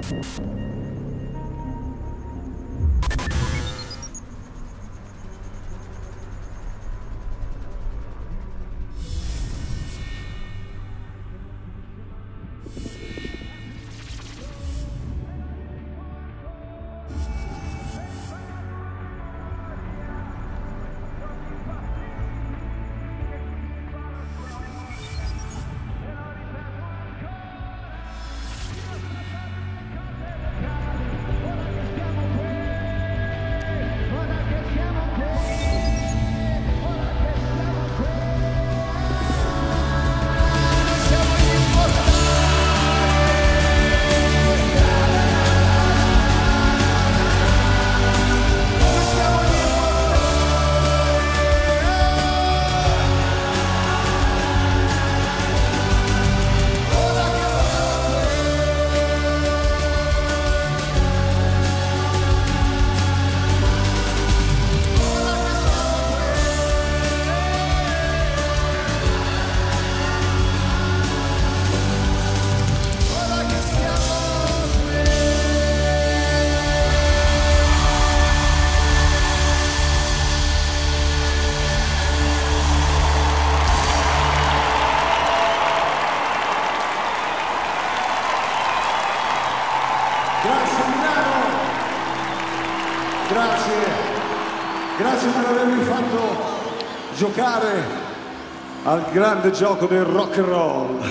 Grazie per avermi fatto giocare al grande gioco del rock and roll,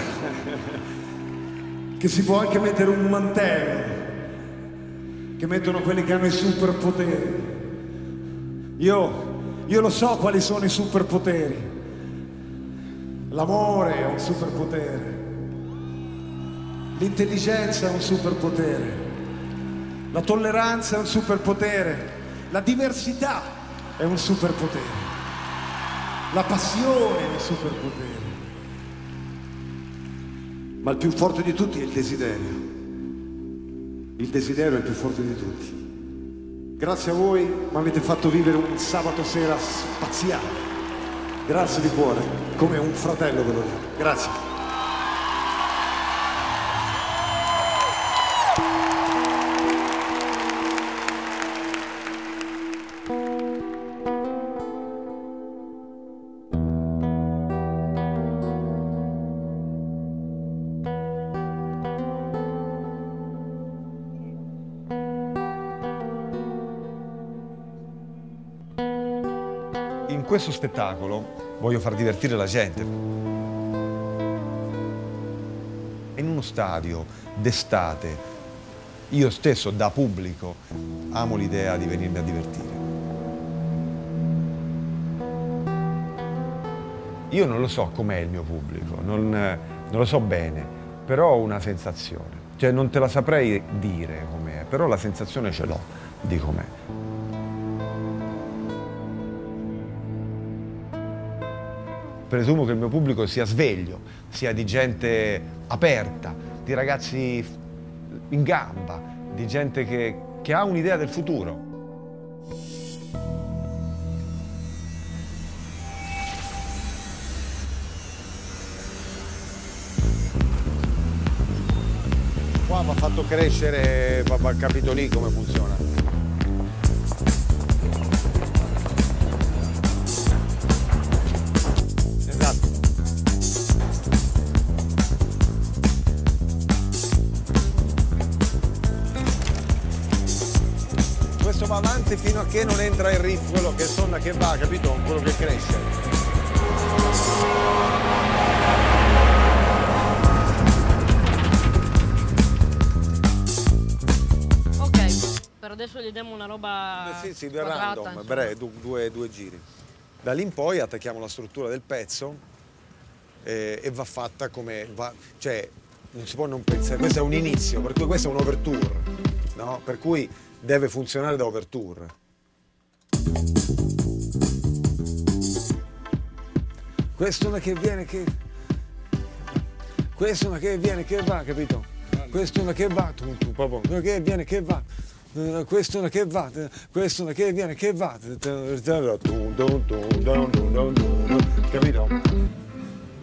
che si può anche mettere un mantello, che mettono quelli che hanno i superpoteri. Io lo so quali sono i superpoteri. L'amore è un superpotere, l'intelligenza è un superpotere, la tolleranza è un superpotere, la diversità è un superpotere, la passione è un superpotere, ma il più forte di tutti è il desiderio. Il desiderio è il più forte di tutti. Grazie a voi mi avete fatto vivere un sabato sera spaziale. Grazie di cuore, come un fratello ve lo dico. Grazie. In questo spettacolo voglio far divertire la gente. In uno stadio d'estate, io stesso da pubblico amo l'idea di venirmi a divertire. Io non lo so com'è il mio pubblico, non lo so bene, però ho una sensazione. Cioè non te la saprei dire com'è, però la sensazione ce l'ho di com'è. Presumo che il mio pubblico sia sveglio, sia di gente aperta, di ragazzi in gamba, di gente che ha un'idea del futuro. Qua mi ha fatto crescere, ha capito lì come funziona. Questo va avanti fino a che non entra il riff, quello che suona, che va, capito? Quello che cresce. Ok, per adesso gli diamo una roba sì, random, due giri. Da lì in poi attacchiamo la struttura del pezzo e va fatta come va, cioè non si può non pensare, questo è un inizio, per cui questo è un overture, no? Per cui deve funzionare da overture. Questo è una che viene che... Questo è una che viene che va, capito? Questo è una che va, proprio, che viene che va. Questo è una che va, questo è una che viene che va. Capito?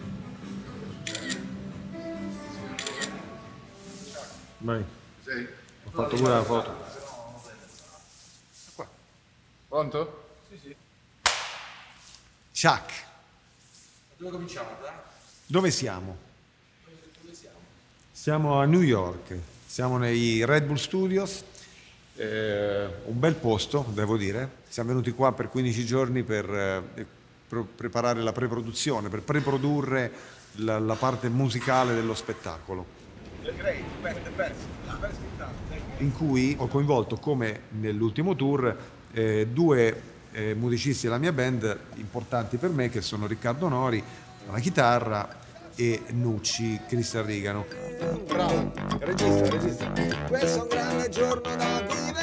Vai. Sei? Ho fatto pure la foto. Qua. Pronto? Chuck. Dove cominciamo? Dove siamo? Siamo a New York, siamo nei Red Bull Studios, un bel posto, devo dire. Siamo venuti qua per 15 giorni per preparare la preproduzione, per preprodurre la parte musicale dello spettacolo. In cui ho coinvolto, come nell'ultimo tour, due musicisti della mia band importanti per me, che sono Riccardo Nori alla chitarra e Nucci Cristian Rigano. Bravo, regista. Questo è un grande giorno da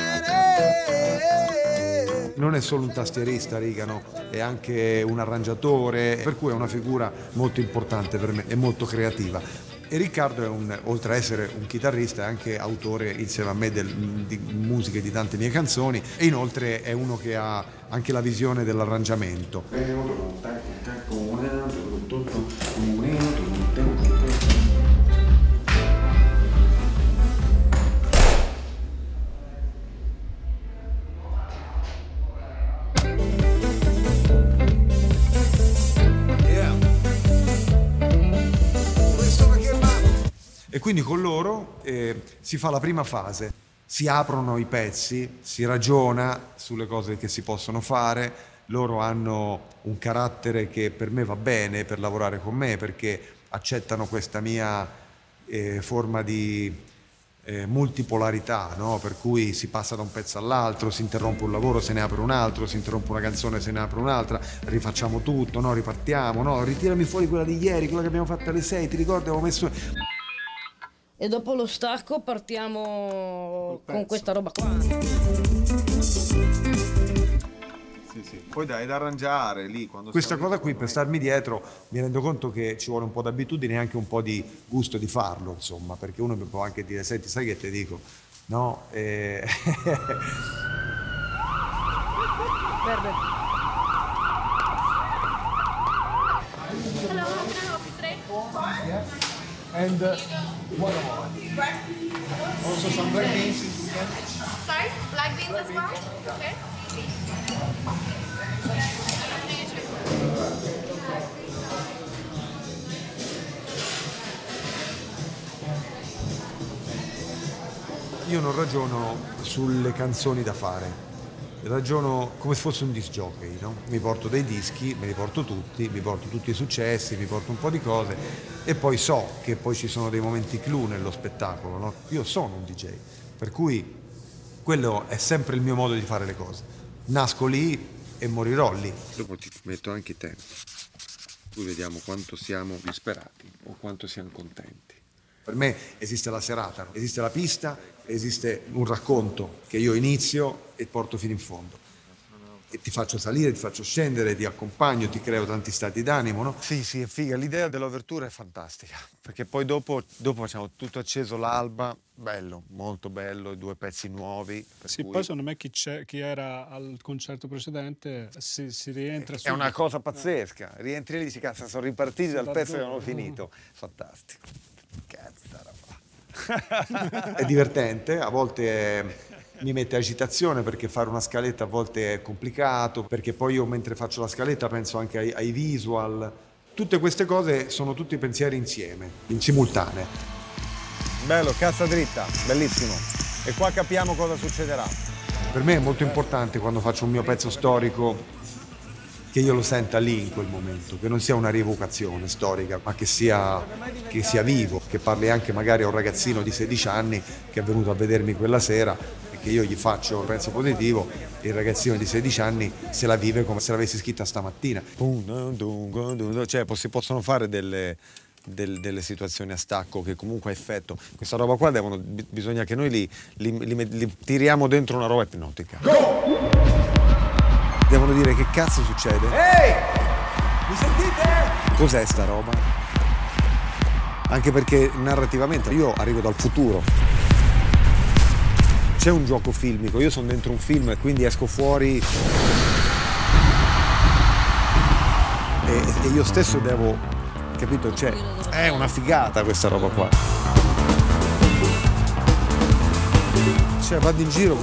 vivere. Non è solo un tastierista Rigano, è anche un arrangiatore, per cui è una figura molto importante per me e molto creativa. E Riccardo è oltre a essere un chitarrista, è anche autore insieme a me di musiche di tante mie canzoni, e inoltre è uno che ha anche la visione dell'arrangiamento. E quindi con loro si fa la prima fase, si aprono i pezzi, si ragiona sulle cose che si possono fare. Loro hanno un carattere che per me va bene per lavorare con me, perché accettano questa mia forma di multipolarità, no? Per cui si passa da un pezzo all'altro, si interrompe un lavoro, se ne apre un altro, si interrompe una canzone, se ne apre un'altra, rifacciamo tutto, no? Ripartiamo, no? Ritirami fuori quella di ieri, quella che abbiamo fatto alle 6, ti ricordi? Avevo messo... E dopo lo stacco partiamo con questa roba qua. Sì. Poi dai, da arrangiare lì. Questa cosa qui, per starmi dietro, mi rendo conto che ci vuole un po' d'abitudine e anche un po' di gusto di farlo, insomma, perché uno può anche dire, senti, sai che te dico? No? Verde. Hello, how can I help you today? Yeah. And what also some black beans. Sorry, black beans as well? Okay. Io non ragiono sulle canzoni da fare, ragiono come se fosse un disc jockey, no? Mi porto dei dischi, me li porto tutti, mi porto tutti i successi, mi porto un po' di cose e poi so che poi ci sono dei momenti clou nello spettacolo, no? Io sono un DJ, per cui quello è sempre il mio modo di fare le cose. Nasco lì e morirò lì. Dopo ti metto anche i tempi, poi vediamo quanto siamo disperati o quanto siamo contenti. Per me esiste la serata, esiste la pista, esiste un racconto che io inizio e porto fino in fondo. E ti faccio salire, ti faccio scendere, ti accompagno, ti creo tanti stati d'animo, no? Sì, è figa. L'idea dell'ouverture è fantastica, perché poi dopo facciamo tutto acceso l'alba, bello, molto bello, i due pezzi nuovi. Sì, poi secondo me chi era al concerto precedente si rientra subito. È una cosa pazzesca, rientri lì e dici, cazzo, sono ripartiti dal pezzo che non ho finito. Fantastico. Cazzo, è divertente, a volte mi mette agitazione perché fare una scaletta a volte è complicato, perché poi io mentre faccio la scaletta penso anche ai visual. Tutte queste cose sono tutti pensieri insieme, in simultanea. Bello, cazza dritta, bellissimo. E qua capiamo cosa succederà. Per me è molto importante quando faccio un mio pezzo storico che io lo senta lì in quel momento, che non sia una rievocazione storica, ma che sia vivo, che parli anche magari a un ragazzino di 16 anni che è venuto a vedermi quella sera e che io gli faccio un pezzo positivo e il ragazzino di 16 anni se la vive come se l'avessi scritta stamattina. Cioè si possono fare delle situazioni a stacco che comunque ha effetto. Questa roba qua bisogna che noi li tiriamo dentro una roba ipnotica. Go! Devono dire che cazzo succede. Ehi! Mi sentite? Cos'è sta roba? Anche perché narrativamente io arrivo dal futuro. C'è un gioco filmico, io sono dentro un film e quindi esco fuori e io stesso devo, capito? Cioè, è una figata questa roba qua. Cioè vado in giro.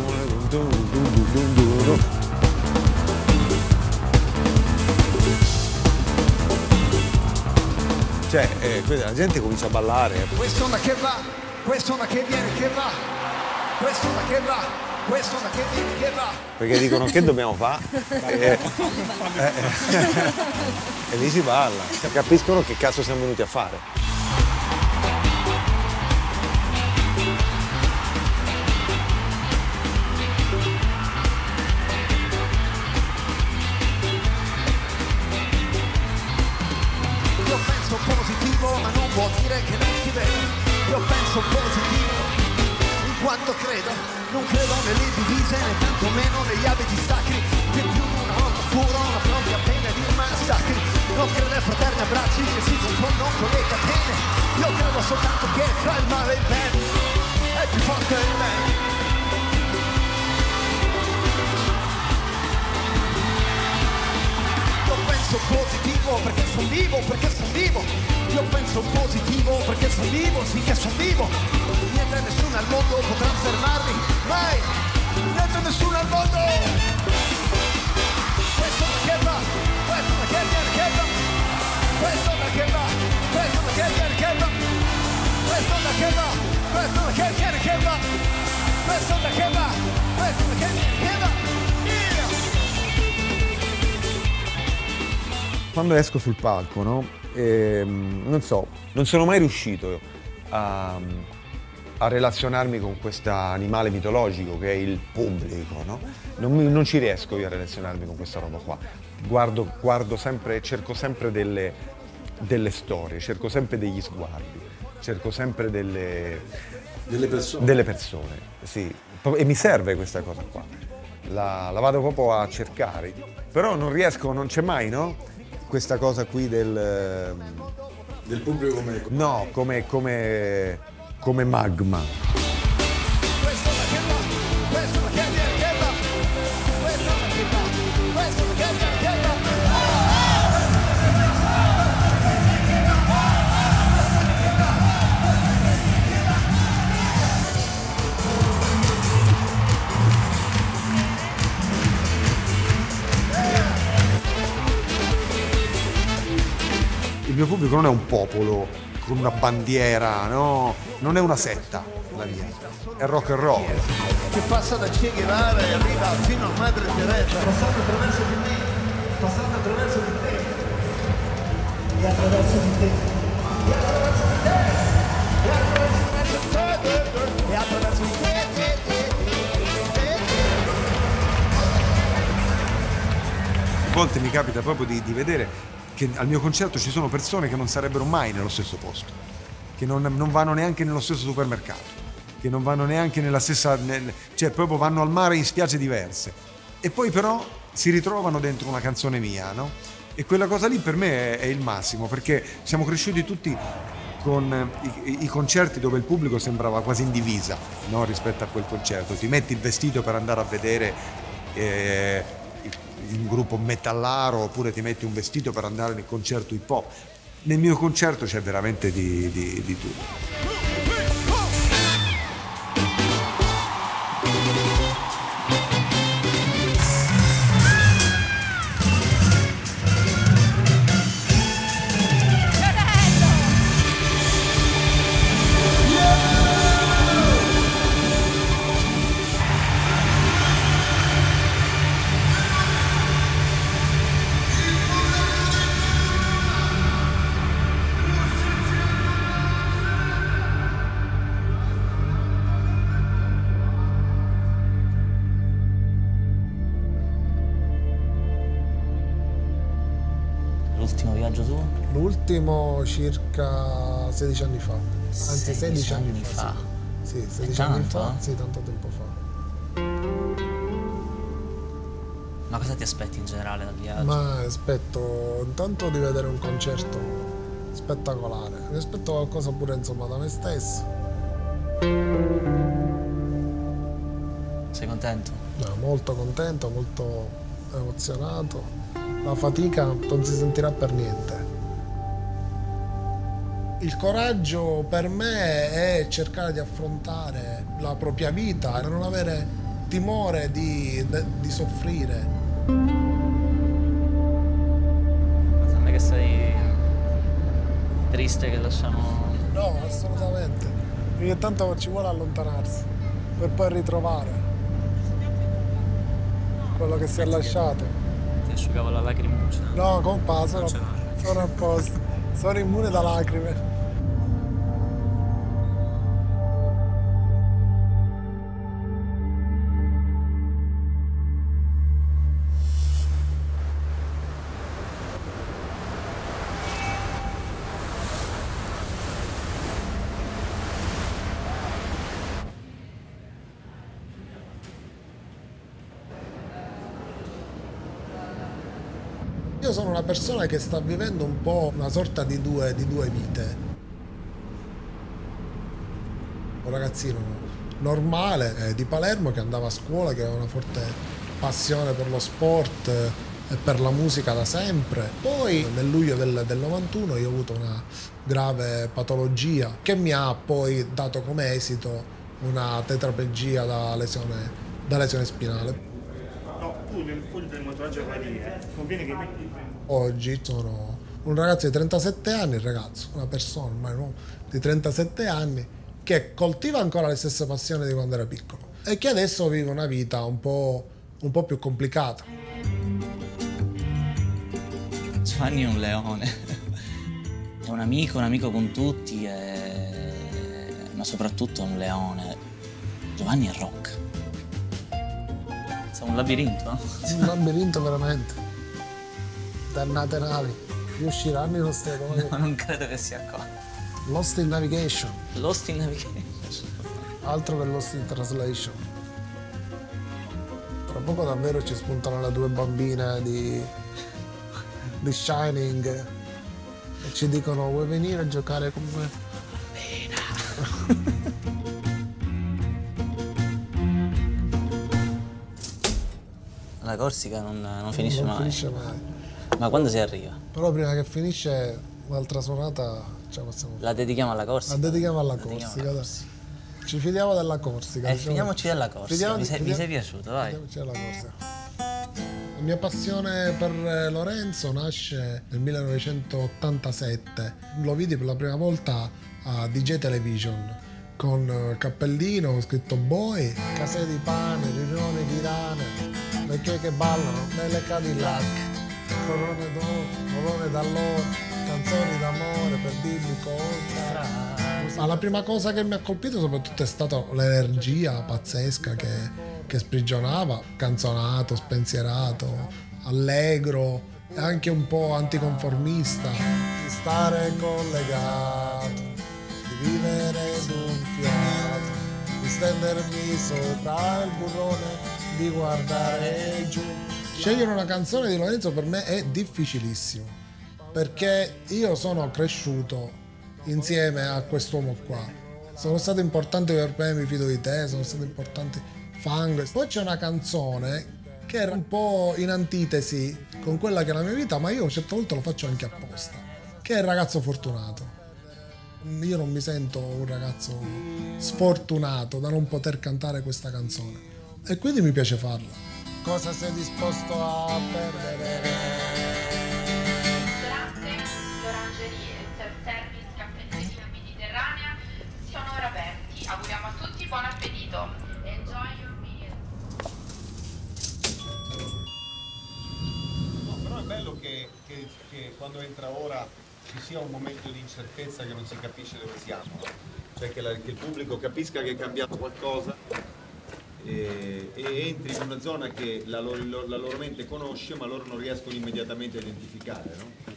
Cioè, la gente comincia a ballare. Questa onda che va, questa onda che viene, che va, questa onda che va, questa onda che viene, che va. Perché dicono che dobbiamo fare? E lì si balla. Capiscono che cazzo siamo venuti a fare. Ma non vuol dire che non ti vedo. Io penso positivo in quanto credo. Non credo nelle divise né tantomeno negli abiti sacri che più di una volta furono la propria pena di massacri. Non credo ai fraterni abbracci che si confondono con le catene. Io credo soltanto che tra il male e il bene è più forte il bene. Io penso positivo perché sono vivo, perché sono vivo. Io penso positivo perché sono vivo, sì che sono vivo. Niente e nessuno al mondo potrà fermarmi, mai. Niente e nessuno al mondo. Questo è una che va, questo è una che viene, che va. Questo è una che va, questo è una che viene, che va. Questo è una che va, questo è una che viene, che va. Questo è una che va, questo è una che viene, che va. Quando esco sul palco, no? Non so, non sono mai riuscito a relazionarmi con questo animale mitologico che è il pubblico, no? Non ci riesco io a relazionarmi con questa roba qua. Guardo sempre, cerco sempre delle storie, cerco sempre degli sguardi, cerco sempre delle persone, sì. E mi serve questa cosa qua. La vado proprio a cercare, però non riesco, non c'è mai, no? Questa cosa qui del pubblico come... No, come magma. Il mio pubblico non è un popolo con una bandiera, no? Non è una setta, la mia. È rock and roll. Che passa da Che Guevara e arriva fino a Madre Teresa. Passando attraverso di me, passando attraverso di te. E attraverso di te. E attraverso di te. E attraverso di te. E attraverso di te. A volte mi capita proprio di vedere che al mio concerto ci sono persone che non sarebbero mai nello stesso posto, che non vanno neanche nello stesso supermercato, che non vanno neanche nella stessa... cioè proprio vanno al mare in spiagge diverse. E poi però si ritrovano dentro una canzone mia, no? E quella cosa lì per me è il massimo, perché siamo cresciuti tutti con i concerti dove il pubblico sembrava quasi in divisa, no? Rispetto a quel concerto. Ti metti il vestito per andare a vedere un gruppo metallaro, oppure ti metti un vestito per andare nel concerto hip hop. Nel mio concerto c'è veramente di tutto. L'ultimo viaggio tuo? L'ultimo circa 16 anni fa. Anzi 16 anni fa. Sì, 16 anni fa. Sì, tanto tempo fa. Ma cosa ti aspetti in generale dal viaggio? Ma aspetto intanto di vedere un concerto spettacolare. Mi aspetto qualcosa pure insomma da me stesso. Sei contento? No, molto contento, molto emozionato. La fatica non si sentirà per niente. Il coraggio per me è cercare di affrontare la propria vita e non avere timore di soffrire. Non è che sei triste che lasciamo... No, assolutamente. Ogni tanto ci vuole allontanarsi per poi ritrovare quello che si è lasciato. Ti asciugavo la lacrimuccia. No, compa, sono a posto. Sono immune da lacrime. Io sono una persona che sta vivendo un po' una sorta di due vite. Un ragazzino normale di Palermo che andava a scuola, che aveva una forte passione per lo sport e per la musica da sempre. Poi nel luglio del 91 io ho avuto una grave patologia che mi ha poi dato come esito una tetraplegia da lesione spinale. Tu nel foglio del montaggio vai dire, conviene che metti. Oggi sono un ragazzo di 37 anni, una persona ormai no, di 37 anni che coltiva ancora le stesse passioni di quando era piccolo e che adesso vive una vita un po' più complicata. Giovanni è un leone. È un amico con tutti, ma soprattutto è un leone. Giovanni è rock. È un labirinto, no? Un labirinto veramente. Dannate navi. Riusciranno i nostri eroi. No, non credo che sia qua. Lost in Navigation. Lost in Navigation. Altro che Lost in Translation. Tra poco davvero ci spuntano le due bambine di Shining e ci dicono: vuoi venire a giocare con me? Bambina. La Corsica non finisce mai. Finisce mai. Ma quando si arriva? Però prima che finisce un'altra suonata ce la possiamo fare. La dedichiamo alla Corsica? La dedichiamo alla Corsica. Ci fidiamo della Corsica. Fidiamoci della Corsica. Mi sei piaciuto, vai. Fidiamoci della Corsica. La mia passione per Lorenzo nasce nel 1987. Lo vidi per la prima volta a DJ Television con cappellino, scritto Boy, case di pane, riunioni di rane, vecchie che ballano nelle Cadillac, corone d'oro, colore d'allora, canzoni d'amore per bimbi con. Ma la prima cosa che mi ha colpito soprattutto è stata l'energia pazzesca che sprigionava, canzonato, spensierato, allegro e anche un po' anticonformista. Di stare collegato, di vivere d'un fiato, di stendermi sopra il burrone, di guardare giù. Scegliere una canzone di Lorenzo per me è difficilissimo, perché io sono cresciuto insieme a quest'uomo qua. Sono stato importante per me, Mi fido di te, sono stato importante Fango. Poi c'è una canzone che era un po' in antitesi con quella che è la mia vita, ma io certe volte lo faccio anche apposta, che è Il ragazzo fortunato. Io non mi sento un ragazzo sfortunato da non poter cantare questa canzone e quindi mi piace farla. Cosa sei disposto a perdere? L'orangerie, self-service, caffetteria mediterranea sono ora aperti. Auguriamo a tutti buon appetito. Enjoy your meal. No, però è bello che quando entra ora ci sia un momento di incertezza, che non si capisce dove siamo, no? Cioè che il pubblico capisca che è cambiato qualcosa e entri in una zona che la loro mente conosce, ma loro non riescono immediatamente a identificare, no?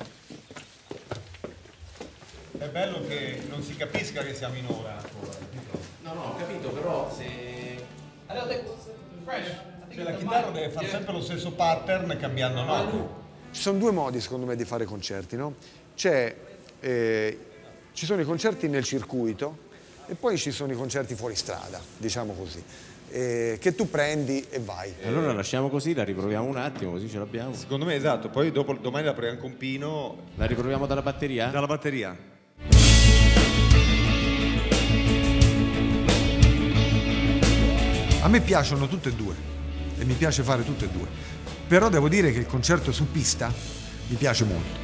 È bello che non si capisca che siamo in ora ancora. No, ho capito, però se... Cioè la chitarra deve fare sempre lo stesso pattern cambiando note. Ci sono due modi secondo me di fare concerti, no? Ci sono i concerti nel circuito e poi ci sono i concerti fuori strada, diciamo così, che tu prendi e vai. Allora lasciamo così, la riproviamo un attimo, così ce l'abbiamo. Secondo me esatto, poi domani la proviamo con Pino. La riproviamo dalla batteria? Dalla batteria. A me piacciono tutte e due e mi piace fare tutte e due, però devo dire che il concerto su pista mi piace molto.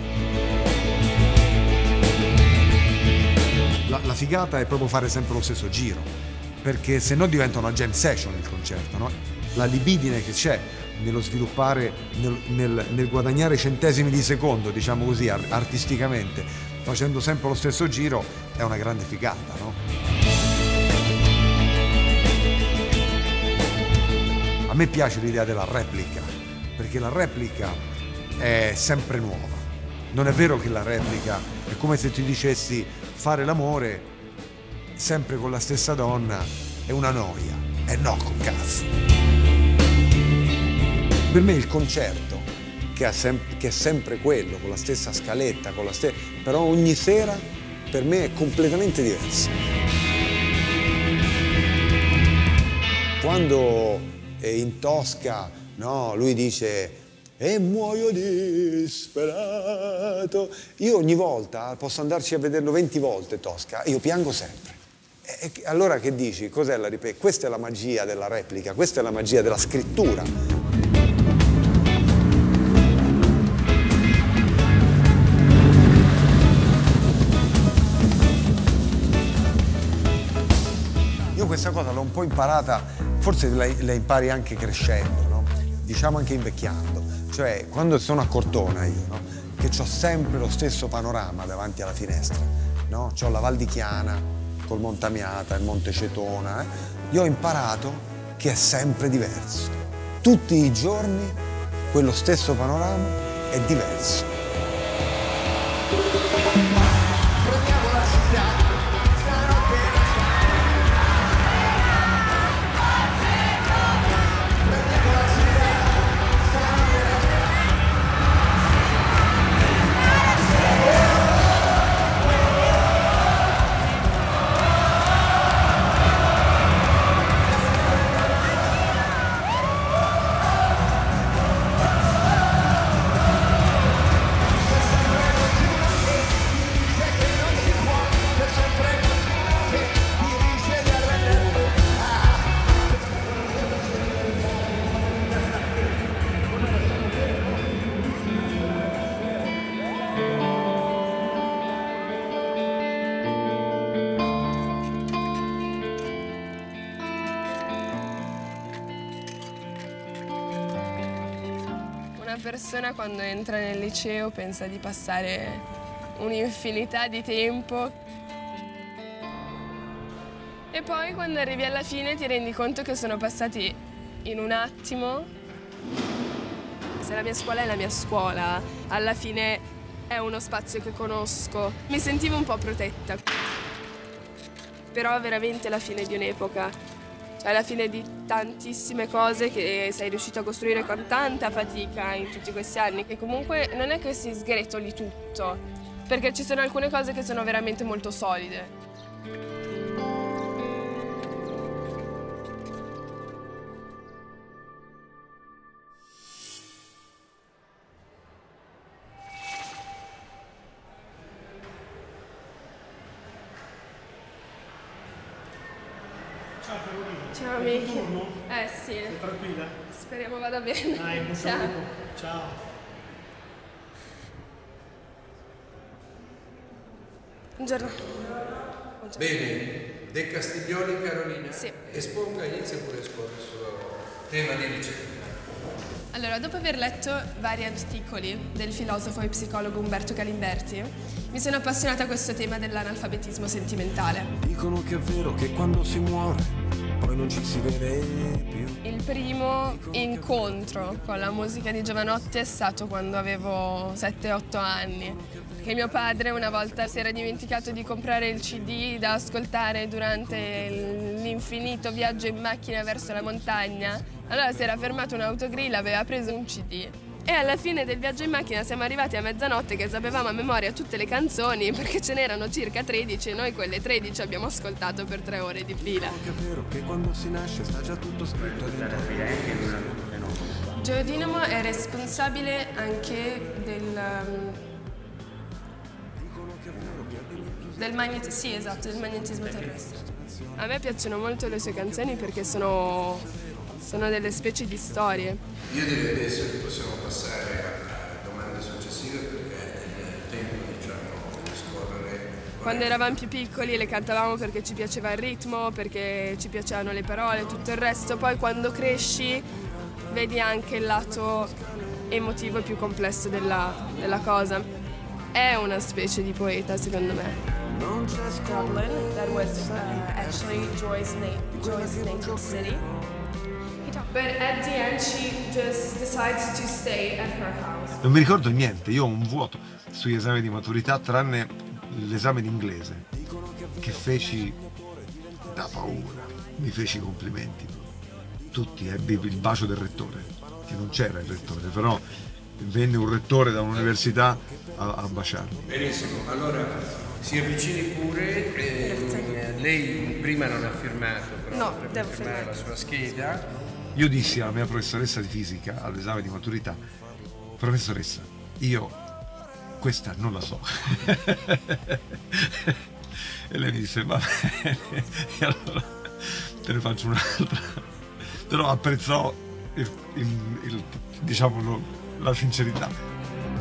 La figata è proprio fare sempre lo stesso giro, perché se no diventa una jam session il concerto, no? La libidine che c'è nello sviluppare, nel guadagnare centesimi di secondo, diciamo così, artisticamente, facendo sempre lo stesso giro, è una grande figata, no? A me piace l'idea della replica, perché la replica è sempre nuova. Non è vero che la replica è come se ti dicessi fare l'amore sempre con la stessa donna è una noia. E no, con cazzo. Per me il concerto, che è sempre quello, con la stessa scaletta, però ogni sera per me è completamente diverso. Quando in Tosca, no, lui dice "e muoio disperato", io ogni volta posso andarci a vederlo 20 volte Tosca, io piango sempre. E allora che dici? Cos'è la ripeto? Questa è la magia della replica, questa è la magia della scrittura. Io questa cosa l'ho un po' imparata, forse la impari anche crescendo, no? Diciamo anche invecchiando. Cioè, quando sono a Cortona io, no? Che ho sempre lo stesso panorama davanti alla finestra, no? C'ho la Val di Chiana, col Montamiata, il Monte Cetona, Io ho imparato che è sempre diverso. Tutti i giorni quello stesso panorama è diverso. Prendiamo la città. Una persona quando entra nel liceo pensa di passare un'infinità di tempo e poi quando arrivi alla fine ti rendi conto che sono passati in un attimo. Se la mia scuola è la mia scuola, alla fine è uno spazio che conosco. Mi sentivo un po' protetta, però è veramente la fine di un'epoca. Cioè la fine di tantissime cose che sei riuscito a costruire con tanta fatica in tutti questi anni, che comunque non è che si sgretoli tutto, perché ci sono alcune cose che sono veramente molto solide. Ciao Miki. Sì. Sei tranquilla? Speriamo vada bene. Dai, buon Ciao. saluto. Ciao. Buongiorno. Bene, De Castiglioni, Carolina. Sì. Esponga, inizia pure a esporre il suo tema di ricerca. Allora, dopo aver letto vari articoli del filosofo e psicologo Umberto Galimberti, mi sono appassionata a questo tema dell'analfabetismo sentimentale. Dicono che è vero che quando si muore poi non ci si vede più. Il primo incontro con la musica di Jovanotti è stato quando avevo 7-8 anni. Che mio padre una volta si era dimenticato di comprare il CD da ascoltare durante l'infinito viaggio in macchina verso la montagna. Allora si era fermato un autogrill, aveva preso un CD. E alla fine del viaggio in macchina siamo arrivati a mezzanotte che sapevamo a memoria tutte le canzoni, perché ce n'erano circa 13 e noi quelle 13 abbiamo ascoltato per 3 ore di fila. Che è vero che quando si nasce sta già tutto scritto dentro. Joe Dinamo è responsabile anche del Sì, esatto, del magnetismo terrestre. A me piacciono molto le sue canzoni perché sono delle specie di storie. Io direi adesso che possiamo passare a domande successive perché il tempo, diciamo, di scorrere. Quando eravamo più piccoli le cantavamo perché ci piaceva il ritmo, perché ci piacevano le parole, tutto il resto. Poi quando cresci vedi anche il lato emotivo più complesso della cosa. È una specie di poeta, secondo me. Dublin, that was actually Joy's native city. But at the end she just decides to stay at her house. Non mi ricordo niente, io ho un vuoto sugli esami di maturità, tranne l'esame d'inglese che feci da paura. Mi feci i complimenti, tutti, ebbi il bacio del rettore, che non c'era il rettore, però venne un rettore da un'università a baciarmi. Benissimo, allora si avvicini pure, lei prima non ha firmato, però no, dovrebbe firmare la sua scheda. Io dissi alla mia professoressa di fisica all'esame di maturità: professoressa, io questa non la so. E lei mi disse: va bene, e allora te ne faccio un'altra. Però apprezzò diciamo la sincerità.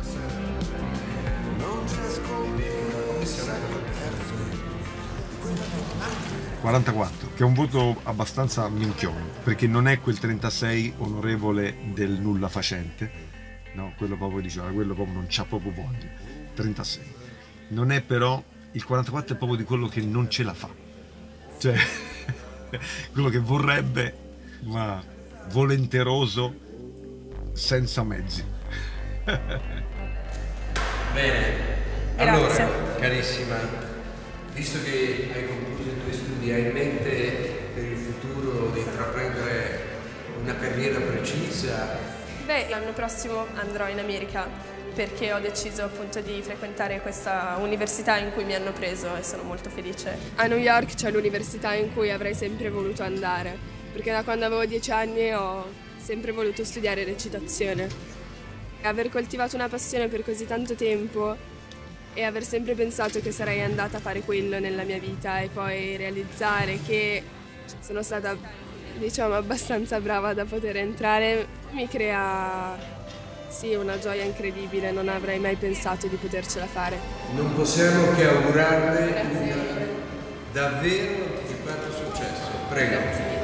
44, che è un voto abbastanza minchione, perché non è quel 36 onorevole del nulla facente, no, quello proprio diceva, quello proprio non c'ha proprio voglia. 36. Non è però, il 44 è proprio di quello che non ce la fa. Cioè, quello che vorrebbe, ma volenteroso, senza mezzi. Bene, allora, carissima, visto che hai concluso i tuoi studi, hai in mente per il futuro di intraprendere una carriera precisa? Beh, l'anno prossimo andrò in America perché ho deciso appunto di frequentare questa università in cui mi hanno preso e sono molto felice. A New York c'è l'università in cui avrei sempre voluto andare, perché da quando avevo 10 anni ho sempre voluto studiare recitazione. Aver coltivato una passione per così tanto tempo e aver sempre pensato che sarei andata a fare quello nella mia vita e poi realizzare che sono stata, diciamo, abbastanza brava da poter entrare mi crea, sì, una gioia incredibile. Non avrei mai pensato di potercela fare. Non possiamo che augurarle davvero anticipato successo. Prego. Grazie mille.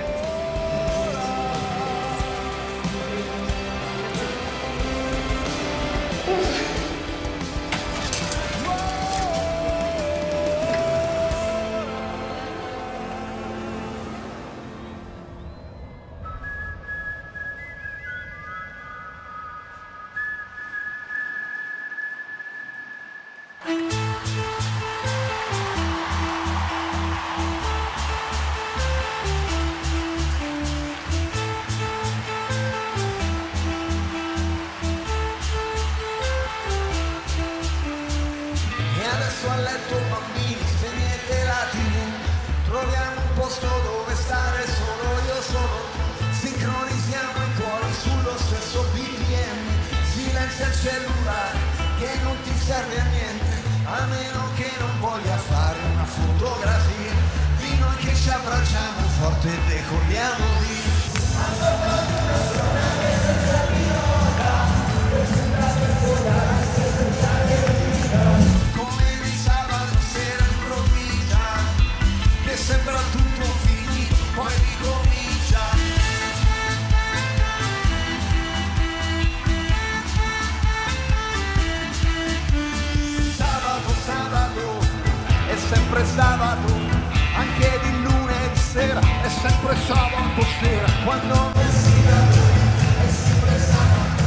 A letto bambini, spegnete la TV, troviamo un posto dove stare solo io sono tu, sincronizziamo i cuori sullo stesso BPM, silenzia il cellulare che non ti serve a niente, a meno che non voglia fare una fotografia di noi che ci abbracciamo forte e decolliamo via. Sembra tutto finito, poi ricomincia. Sabato, sabato, è sempre sabato, anche di lunedì sera, è sempre sabato sera, quando non si lavora, è sempre sabato,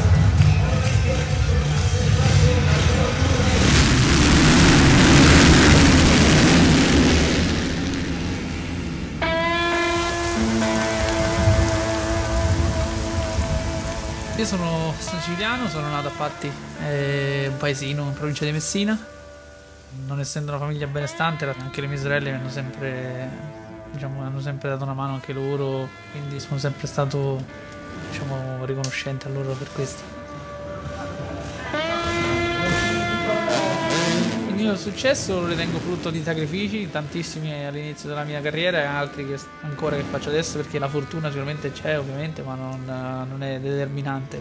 Io sono siciliano, sono nato a Patti, un paesino in provincia di Messina. Non essendo una famiglia benestante, anche le mie sorelle mi hanno sempre, diciamo, dato una mano anche loro, quindi sono sempre stato, diciamo, riconoscente a loro per questo. Quindi mio successo lo ritengo frutto di sacrifici, tantissimi all'inizio della mia carriera e altri che ancora che faccio adesso, perché la fortuna sicuramente c'è ovviamente, ma non è determinante.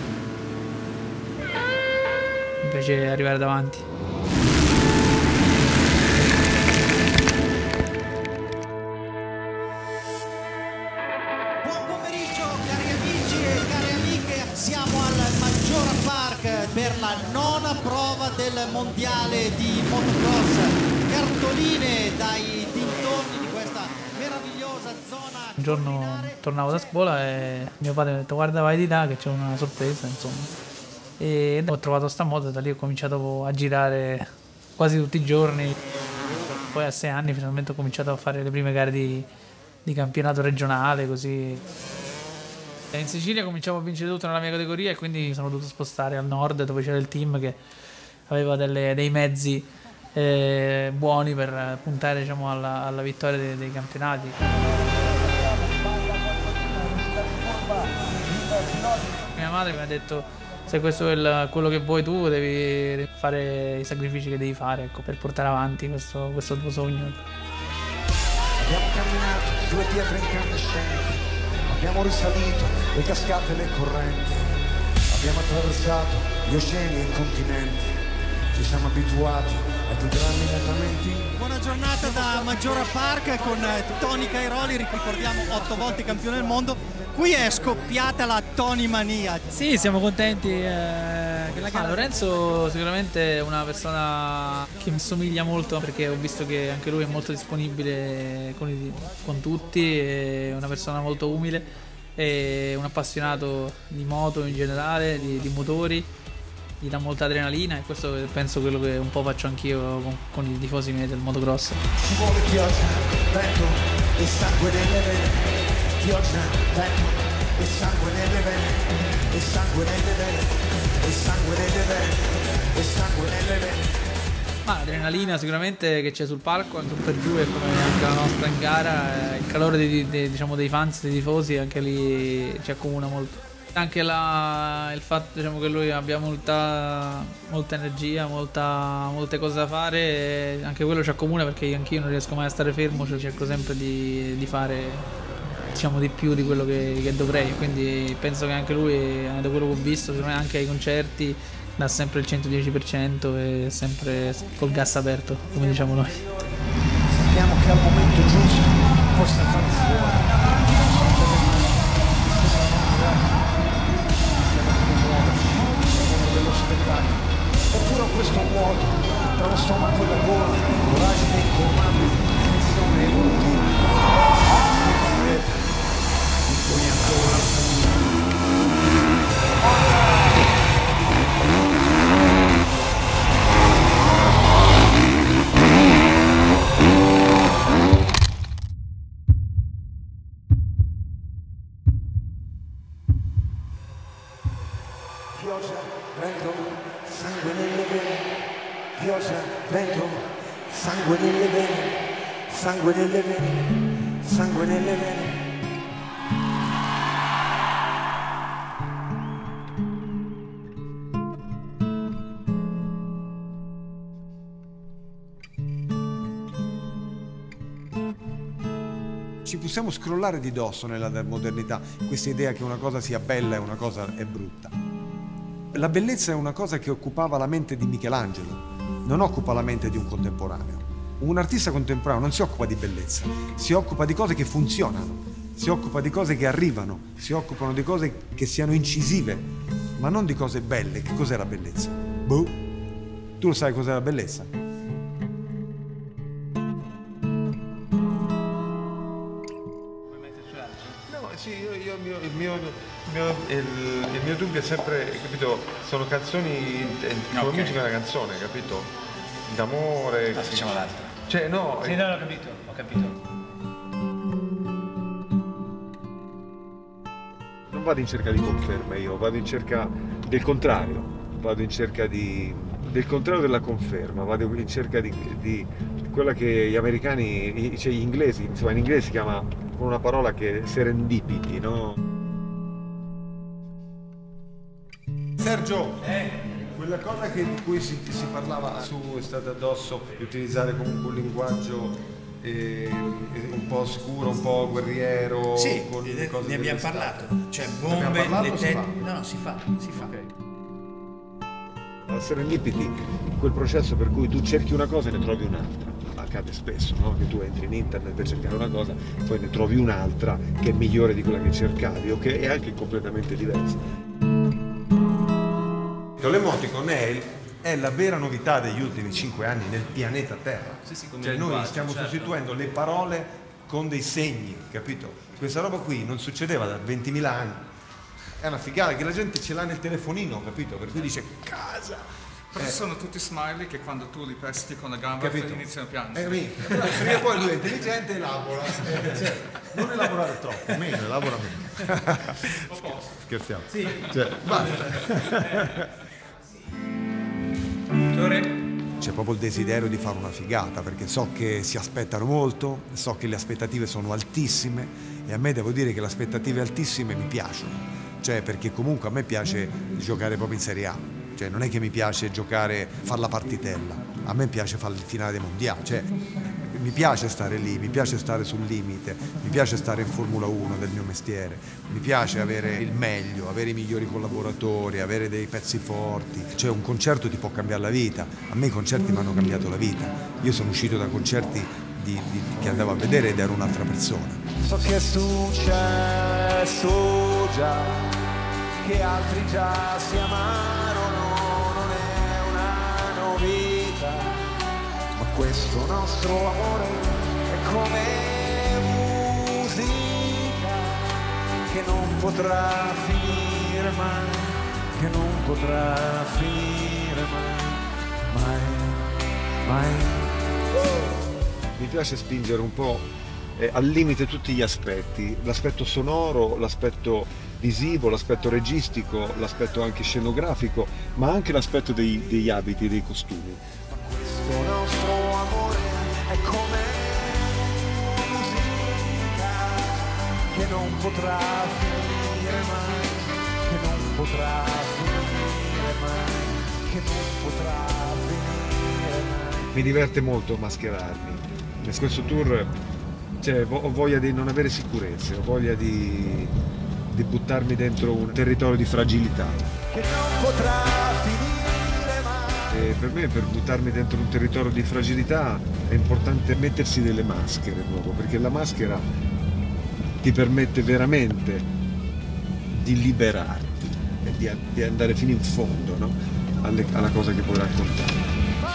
Mi piace arrivare davanti. Buon pomeriggio cari amici e care amiche, siamo al Maggiora Park per la 9ª prova del mondiale di motocross. Cartoline dai dintorni di questa meravigliosa zona. Un giorno tornavo da scuola e mio padre mi ha detto guarda vai di là che c'è una sorpresa, insomma. E ho trovato sta moto e da lì ho cominciato a girare quasi tutti i giorni. Poi a 6 anni finalmente ho cominciato a fare le prime gare di campionato regionale, così. E in Sicilia cominciavo a vincere tutto nella mia categoria e quindi mi sono dovuto spostare al nord dove c'era il team che aveva dei mezzi buoni per puntare, diciamo, alla vittoria dei campionati. Mia madre mi ha detto se questo è quello che vuoi tu devi fare i sacrifici che devi fare, ecco, per portare avanti questo tuo sogno. Abbiamo camminato sulle pietre incandescenti, abbiamo risalito le cascate e le correnti, abbiamo attraversato gli oceani e i continenti, ci siamo abituati ai più grandi mutamenti. Buona giornata da Maggiora Park con Tony Cairoli, ricordiamo 8 volte campione del mondo. Qui è scoppiata la Tony mania. Sì, siamo contenti che la gara... Lorenzo sicuramente è una persona che mi somiglia molto, perché ho visto che anche lui è molto disponibile con tutti, è una persona molto umile, è un appassionato di moto in generale, di motori, gli dà molta adrenalina e questo penso quello che un po' faccio anch'io con i tifosi miei del motocross. Ci vuole pioggia, vento e sangue nelle vene. Pioggia, vento e sangue nelle vene, e sangue nelle vene, e sangue nelle vene, e sangue nelle vene. Ma l'adrenalina sicuramente che c'è sul palco, anche per giù, è come anche la nostra in gara, il calore diciamo, dei fans, dei tifosi, anche lì ci accomuna molto. Anche il fatto, diciamo, che lui abbia molta energia, molte cose da fare, anche quello ci accomuna, perché anch'io non riesco mai a stare fermo, cioè cerco sempre di fare, diciamo, di più di quello che dovrei, quindi penso che anche lui, da quello che ho visto, anche ai concerti dà sempre il 110% e sempre col gas aperto, come diciamo noi. Sappiamo che al momento giusto può saltare fuori. Dello spettacolo, oppure a questo vuoto tra lo stomaco e la gola, voragine incolmabili, tensione evolutiva, in cui ancora pioggia, vento, sangue nelle vene, pioggia, vento, sangue nelle vene, sangue nelle vene, sangue nelle vene. Ci possiamo scrollare di dosso nella modernità questa idea che una cosa sia bella e una cosa è brutta. La bellezza è una cosa che occupava la mente di Michelangelo, non occupa la mente di un contemporaneo. Un artista contemporaneo non si occupa di bellezza, si occupa di cose che funzionano, si occupa di cose che arrivano, si occupano di cose che siano incisive, ma non di cose belle. Che cos'è la bellezza? Boh, tu lo sai cos'è la bellezza? Sì, il mio dubbio è sempre, capito, sono canzoni, come musica è una canzone, capito? D'amore. No, facciamo l'altra. Cioè, no. Sì, no, ho capito. Non vado in cerca di conferme io, vado in cerca del contrario, vado in cerca del contrario della conferma, vado in cerca di quella che gli americani, cioè gli inglesi, insomma in inglese si chiama con una parola che è serendipity, no? Sergio, Quella cosa di cui si parlava su Estate addosso, di utilizzare comunque un linguaggio un po' scuro, un po' guerriero. Sì, con ne cose abbiamo parlato. Cioè bombe, le no, si fa. Okay. Al Serendipity, quel processo per cui tu cerchi una cosa e ne trovi un'altra. Accade spesso, no? Che tu entri in internet per cercare una cosa, poi ne trovi un'altra che è migliore di quella che cercavi o che è anche completamente diversa. L'emoticon è la vera novità degli ultimi 5 anni nel pianeta Terra. Cioè noi stiamo sostituendo le parole con dei segni, capito? Questa roba qui non succedeva da 20.000 anni. È una figata che la gente ce l'ha nel telefonino, capito? Per cui dice casa. Però sono tutti smiley che quando tu li pesti con la gamba iniziano a piangere. Perché poi lui è intelligente e elabora. Non elaborare troppo, meno, elabora meno. Scherziamo. Sì. Cioè, basta. C'è proprio il desiderio di fare una figata, perché so che si aspettano molto, so che le aspettative sono altissime e a me devo dire che le aspettative altissime mi piacciono, cioè perché comunque a me piace giocare proprio in Serie A, cioè non è che mi piace giocare, fare la partitella, a me piace fare il finale dei mondiali, cioè mi piace stare lì, mi piace stare sul limite, mi piace stare in Formula 1 del mio mestiere, mi piace avere il meglio, avere i migliori collaboratori, avere dei pezzi forti, cioè un concerto ti può cambiare la vita, a me i concerti mi hanno cambiato la vita, io sono uscito da concerti che andavo a vedere ed ero un'altra persona. So che è successo già, che altri già si amarono, non è una novità. Questo nostro amore è come musica che non potrà finire mai, che non potrà finire mai, mai. Mi piace spingere un po' al limite tutti gli aspetti, l'aspetto sonoro, l'aspetto visivo, l'aspetto registico, l'aspetto anche scenografico, ma anche l'aspetto degli abiti, dei costumi. Questo nostro amore è come musica che non potrà finire mai, che non potrà finire mai, che non potrà finire mai. Mi diverte molto mascherarmi. In questo tour ho voglia di non avere sicurezze, ho voglia di buttarmi dentro un territorio di fragilità. Che non potrà finire. E per me, per buttarmi dentro un territorio di fragilità, è importante mettersi delle maschere proprio, perché la maschera ti permette veramente di liberarti e di andare fino in fondo, no? alla cosa che puoi raccontare.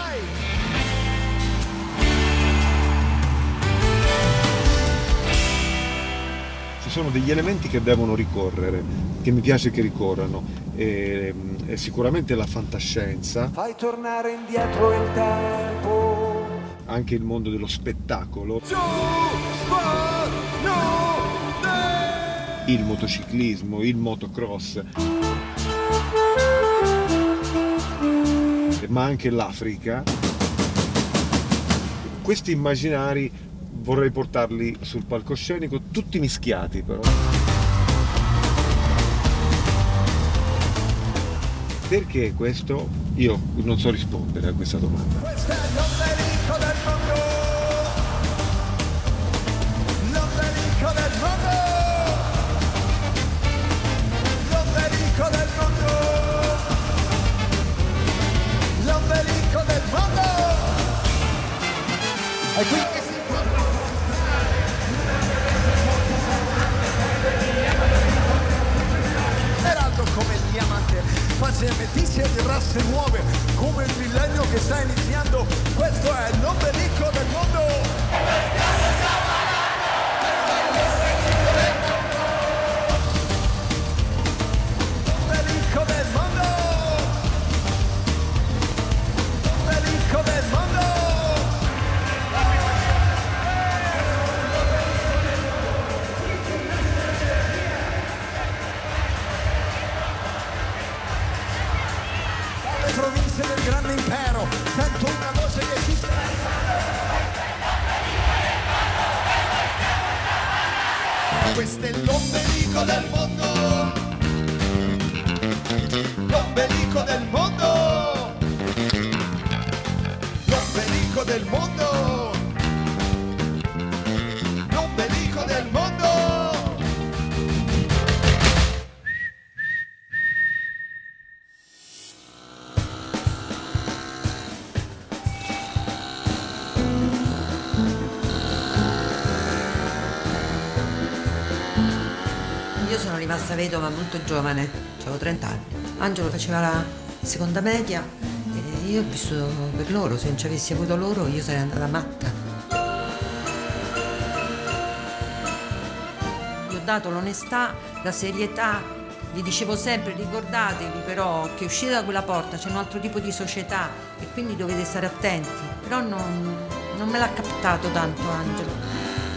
Ci sono degli elementi che devono ricorrere, che mi piace che ricorrano, e sicuramente la fantascienza. Fai tornare indietro il tempo. Anche il mondo dello spettacolo. Il motociclismo, il motocross. Ma anche l'Africa. Questi immaginari vorrei portarli sul palcoscenico, tutti mischiati però. Perché questo? Io non so rispondere a questa domanda. Questo è l'ombelico del mondo. L'ombelico del mondo. L'ombelico del mondo. L'ombelico del mondo. E quindi come il diamante, fase metizia di razze nuove, come il millennio che sta iniziando, questo è l'ombelico del mondo. L'ombelico del mondo. L'ombelico del mondo. Province del grande impero, sento una voce che si sta. Questo è l'ombelico del mondo. L'ombelico del mondo. del mondo, l'ombelico del mondo. Io sono rimasta vedova molto giovane, avevo 30 anni. Angelo faceva la seconda media e io ho vissuto per loro, se non ci avessi avuto loro io sarei andata matta. Gli ho dato l'onestà, la serietà, gli dicevo sempre ricordatevi però che uscite da quella porta c'è un altro tipo di società e quindi dovete stare attenti, però non me l'ha captato tanto Angelo.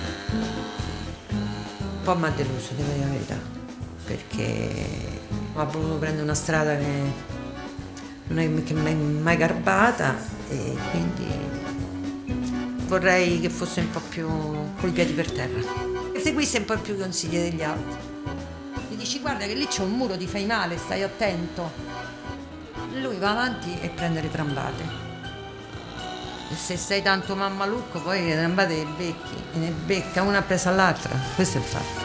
Un po' mi ha deluso, devo dire la verità, perché ha voluto prendere una strada che non è mai garbata e quindi vorrei che fosse un po' più con i piedi per terra, che seguisse un po' più i consigli degli altri. Gli dici guarda che lì c'è un muro, ti fai male, stai attento. Lui va avanti e prende le trambate. E se sei tanto mammalucco poi le trambate le becchi, e ne becca una presa all'altra, questo è il fatto.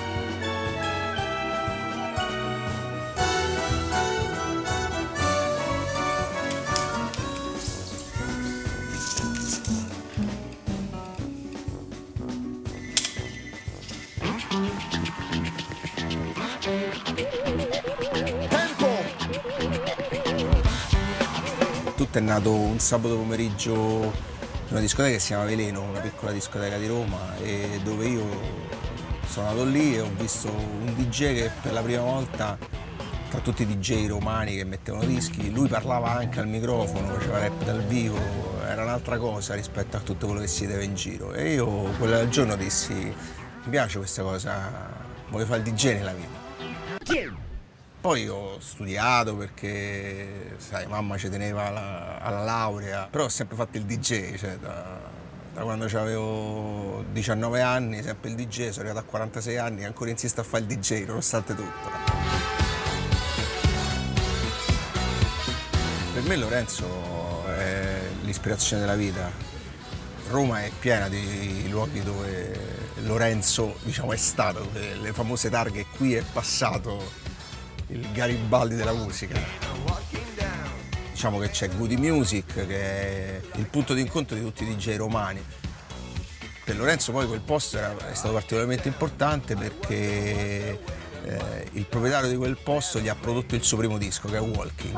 Tutto è nato un sabato pomeriggio in una discoteca che si chiama Veleno, una piccola discoteca di Roma, e dove io sono andato lì e ho visto un DJ che per la prima volta, tra tutti i DJ romani che mettevano dischi, lui parlava anche al microfono, faceva rap dal vivo, era un'altra cosa rispetto a tutto quello che si vedeva in giro. E io quel giorno dissi, mi piace questa cosa, voglio fare il DJ nella vita. Poi ho studiato perché, sai, mamma ci teneva alla laurea, però ho sempre fatto il DJ, cioè da quando avevo 19 anni, sempre il DJ, sono arrivato a 46 anni e ancora insisto a fare il DJ, nonostante tutto. Per me Lorenzo è l'ispirazione della vita. Roma è piena di luoghi dove Lorenzo, diciamo, è stato, le famose targhe, qui è passato il Garibaldi della musica. Diciamo che c'è Goody Music, che è il punto d'incontro di tutti i DJ romani. Per Lorenzo poi quel posto è stato particolarmente importante perché il proprietario di quel posto gli ha prodotto il suo primo disco, che è Walking.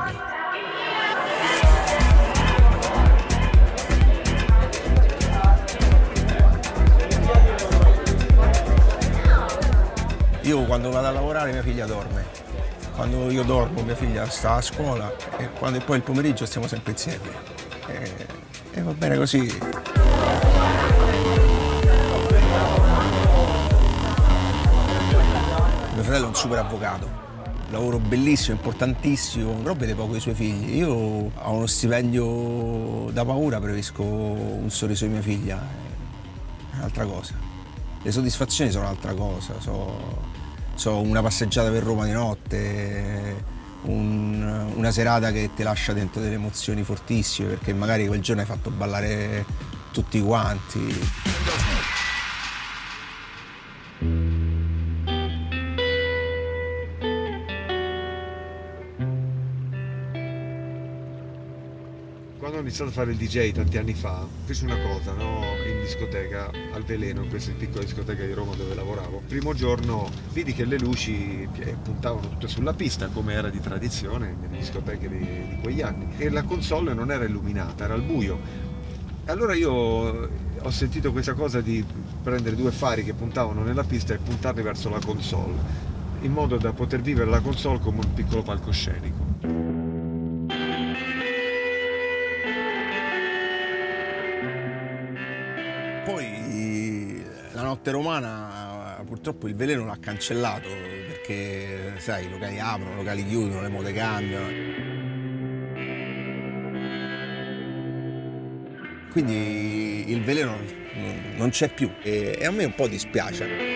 Io quando vado a lavorare mia figlia dorme. Quando io dormo mia figlia sta a scuola e quando poi il pomeriggio stiamo sempre insieme. E va bene così. Mio fratello è un super avvocato, un lavoro bellissimo, importantissimo, però vede poco i suoi figli. Io ho uno stipendio da paura, preferisco un sorriso di mia figlia, è un'altra cosa. Le soddisfazioni sono un'altra cosa, so una passeggiata per Roma di notte, una serata che ti lascia dentro delle emozioni fortissime perché magari quel giorno hai fatto ballare tutti quanti. Quando ho iniziato a fare il DJ tanti anni fa, feci una cosa, no? In discoteca, al Veleno, in questa piccola discoteca di Roma dove lavoravo. Il primo giorno vidi che le luci puntavano tutte sulla pista, come era di tradizione nelle discoteche di quegli anni, e la console non era illuminata, era al buio. Allora io ho sentito questa cosa di prendere due fari che puntavano nella pista e puntarli verso la console, in modo da poter vivere la console come un piccolo palcoscenico. Poi la notte romana purtroppo il Veleno l'ha cancellato perché, sai, i locali aprono, i locali chiudono, le mode cambiano. Quindi il Veleno non c'è più e a me un po' dispiace.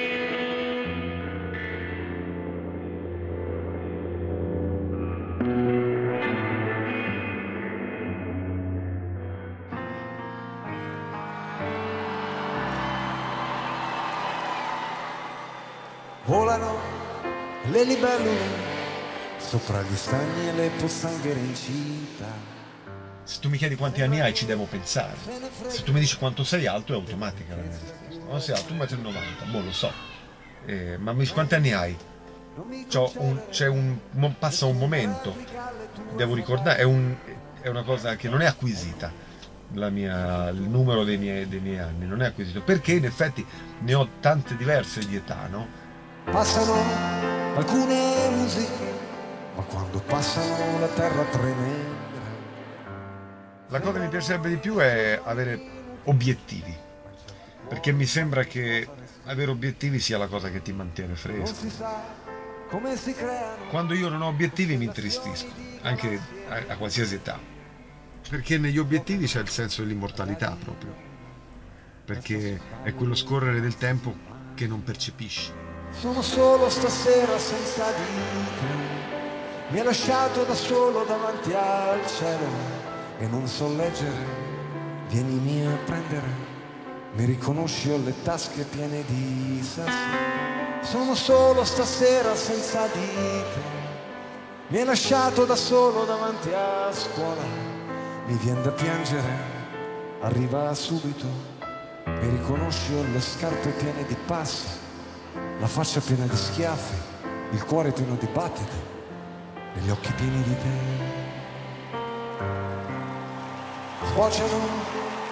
volano le libellule sopra gli stagni e le pozzanghere in città. Se tu mi chiedi quanti anni hai ci devo pensare. Se tu mi dici quanto sei alto è automatica la mia risposta. Quando sei alto 1,90 m, boh, lo so. Ma mi dici quanti anni hai? Passa un momento, devo ricordare, è una cosa che non è acquisita, il numero dei miei anni non è acquisito, perché in effetti ne ho tante diverse di età, no? Passano alcune musiche, ma quando passano la terra tremenda. La cosa che mi piacerebbe di più è avere obiettivi, perché mi sembra che avere obiettivi sia la cosa che ti mantiene fresco. Quando io non ho obiettivi mi intristisco, anche a qualsiasi età, perché negli obiettivi c'è il senso dell'immortalità proprio, perché è quello scorrere del tempo che non percepisci. Sono solo stasera senza di te, mi hai lasciato da solo davanti al cielo e non so leggere, vienimi a prendere, mi riconosci, ho le tasche piene di sassi. Sono solo stasera senza di te, mi hai lasciato da solo davanti a scuola, mi viene da piangere, arriva subito, mi riconosci, ho le scarpe piene di passi, la faccia piena di schiaffi, il cuore pieno di battiti e gli occhi pieni di te. Sbocciano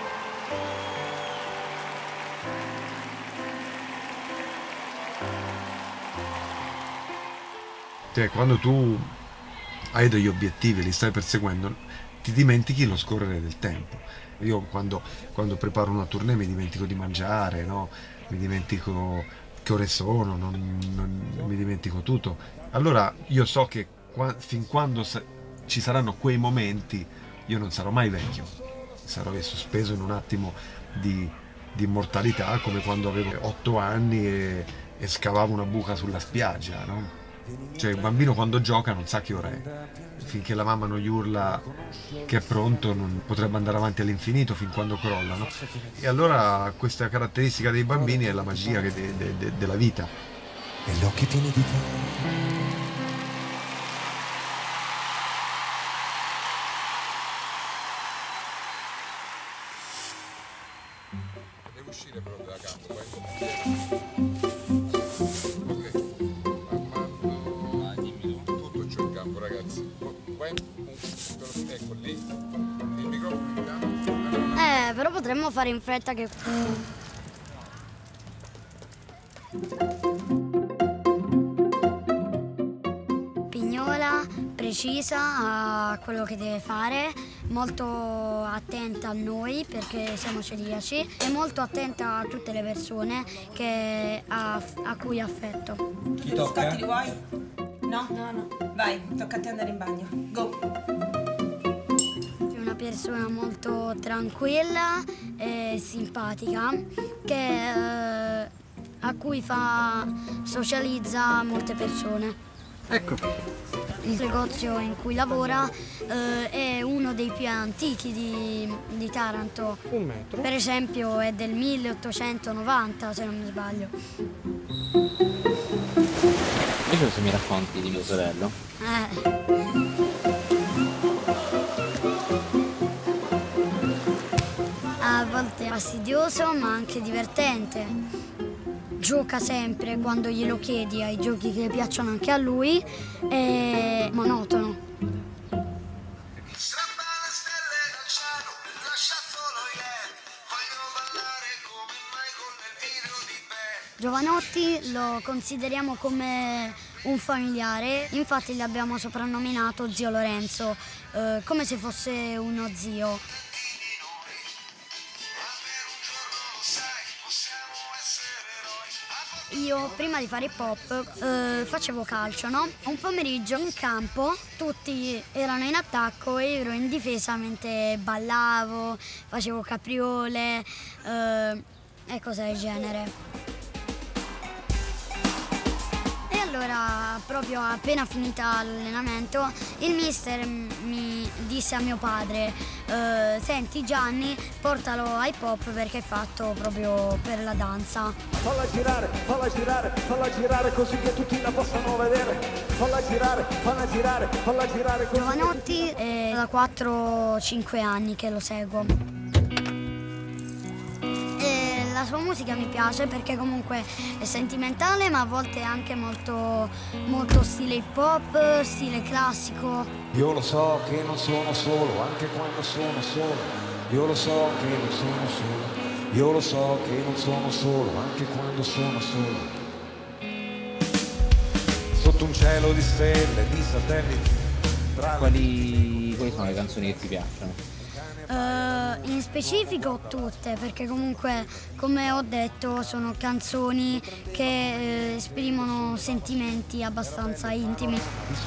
quando tu hai degli obiettivi, li stai perseguendo, ti dimentichi lo scorrere del tempo. Io quando preparo una tournée mi dimentico di mangiare, no? Mi dimentico che ore sono, mi dimentico tutto. Allora io so che fin quando ci saranno quei momenti io non sarò mai vecchio, sarò sospeso in un attimo di immortalità, come quando avevo 8 anni e scavavo una buca sulla spiaggia, no? Cioè un bambino quando gioca non sa che ora è, finché la mamma non gli urla che è pronto non potrebbe andare avanti all'infinito fin quando crolla, no? E allora questa caratteristica dei bambini è la magia della vita. E gli occhi pieni di te. Devo uscire però dalla campo, ragazzi. Ecco lì. Il microfono. Però potremmo fare in fretta che. Pignola, precisa a quello che deve fare, molto attenta a noi perché siamo celiaci e molto attenta a tutte le persone a cui affetto. Chi tocca? Biscotti li vuoi? No? No. Vai, tocca a te andare in bagno. Go! È una persona molto tranquilla e simpatica a cui socializza molte persone. Ecco. Il negozio in cui lavora è uno dei più antichi di Taranto. 1 metro. Per esempio è del 1890, se non mi sbaglio. Invece se mi racconti di mio fratello? A volte è fastidioso ma anche divertente. Gioca sempre quando glielo chiedi ai giochi che piacciono anche a lui, è monotono. Giovanotti lo consideriamo come un familiare, infatti l'abbiamo soprannominato Zio Lorenzo, come se fosse uno zio. Io prima di fare hip hop facevo calcio, no? Un pomeriggio in campo tutti erano in attacco e io ero in difesa mentre ballavo, facevo capriole e cose del genere. E allora proprio appena finita l'allenamento, il mister mi disse a mio padre: senti Gianni, portalo a hip hop perché è fatto proprio per la danza. Falla girare, falla girare, falla girare così che tutti la possano vedere. Falla girare, falla girare, falla girare così. Giovanotti è da 4-5 anni che lo seguo. La sua musica mi piace perché comunque è sentimentale, ma a volte è anche molto stile hip hop, stile classico. Io lo so che non sono solo, anche quando sono solo. Io lo so che non sono solo. Io lo so che non sono solo, anche quando sono solo. Sotto un cielo di stelle, di satelliti. Quali sono le canzoni che ti piacciono? In specifico tutte, perché comunque, come ho detto, sono canzoni che esprimono sentimenti abbastanza intimi.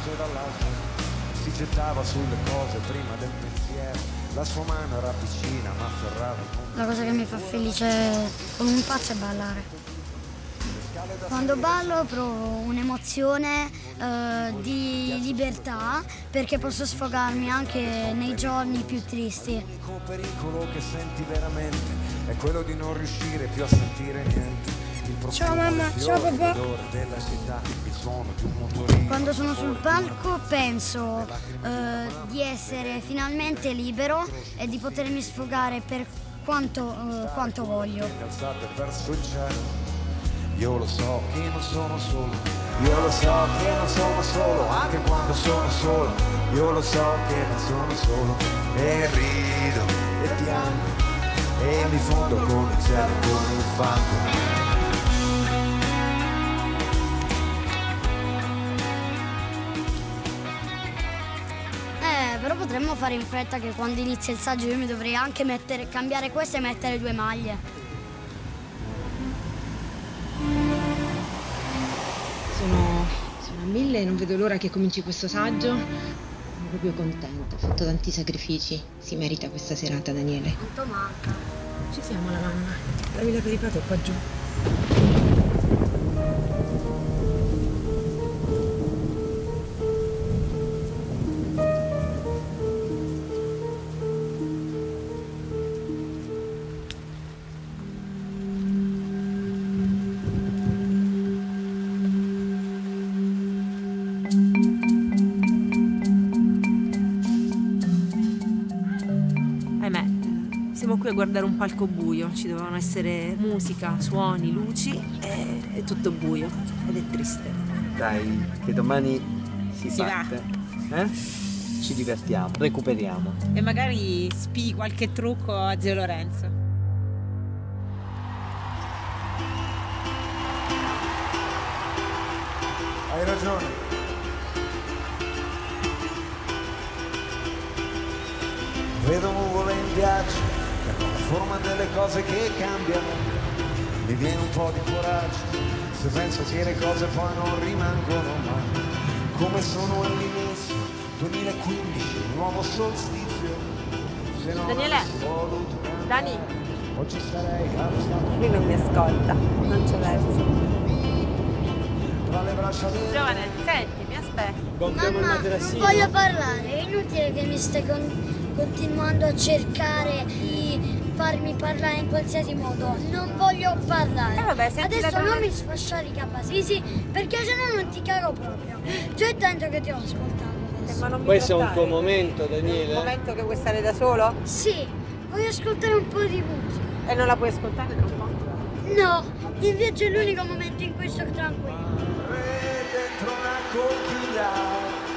Si gettava sulle cose prima del pensiero, la sua mano era vicina ma afferrava. La cosa che mi fa felice come un pazzo è ballare. Quando ballo provo un'emozione di libertà, perché posso sfogarmi anche nei giorni più tristi. L'unico pericolo che senti veramente è quello di non riuscire più a sentire niente. Ciao mamma, ciao papà. Della città, il suono di un motorino. Quando sono sul palco penso di essere finalmente libero e di potermi sfogare per quanto voglio. Calzate verso il cielo. Io lo so che non sono solo, io lo so che non sono solo, anche quando sono solo. Io lo so che non sono solo, e rido, e piango, e mi fondo con il cielo come un fango. Però potremmo fare in fretta che quando inizia il saggio io mi dovrei anche cambiare queste e mettere 2 maglie. Sono a 1000 e non vedo l'ora che cominci questo saggio. Sono proprio contenta, ho fatto tanti sacrifici. Si merita questa serata, Daniele. Quanto manca? Ci siamo, la mamma. La villa per i prato è qua giù. Siamo qui a guardare un palco buio, ci dovevano essere musica, suoni, luci e è tutto buio ed è triste. Dai, che domani si parte. Ci divertiamo, recuperiamo. E magari spii qualche trucco a zio Lorenzo. Hai ragione. Vedo nuvole in viaggio, la forma delle cose che cambiano. Mi viene un po' di coraggio, se penso che le cose poi non rimangono mai come sono all'inizio. 2015, nuovo solstizio. Se non Daniele, Dani, oggi sarei alzato. lui non mi ascolta, non c'è verso. Tra le braccia delle... Giovane, senti, mi aspetta. Mamma, non voglio parlare, è inutile che mi stai continuando a cercare di farmi parlare in qualsiasi modo. Non voglio parlare. Vabbè, adesso non mi sfasciare i capasisi perché se no non ti cago proprio. Già è tanto che ti ho ascoltato adesso. Questo è un tuo momento, Daniele? Un momento che vuoi stare da solo? Sì, voglio ascoltare un po' di musica. E non la puoi ascoltare tra un po'? No, invece è l'unico momento in cui sto tranquillo. Dentro una conchiglia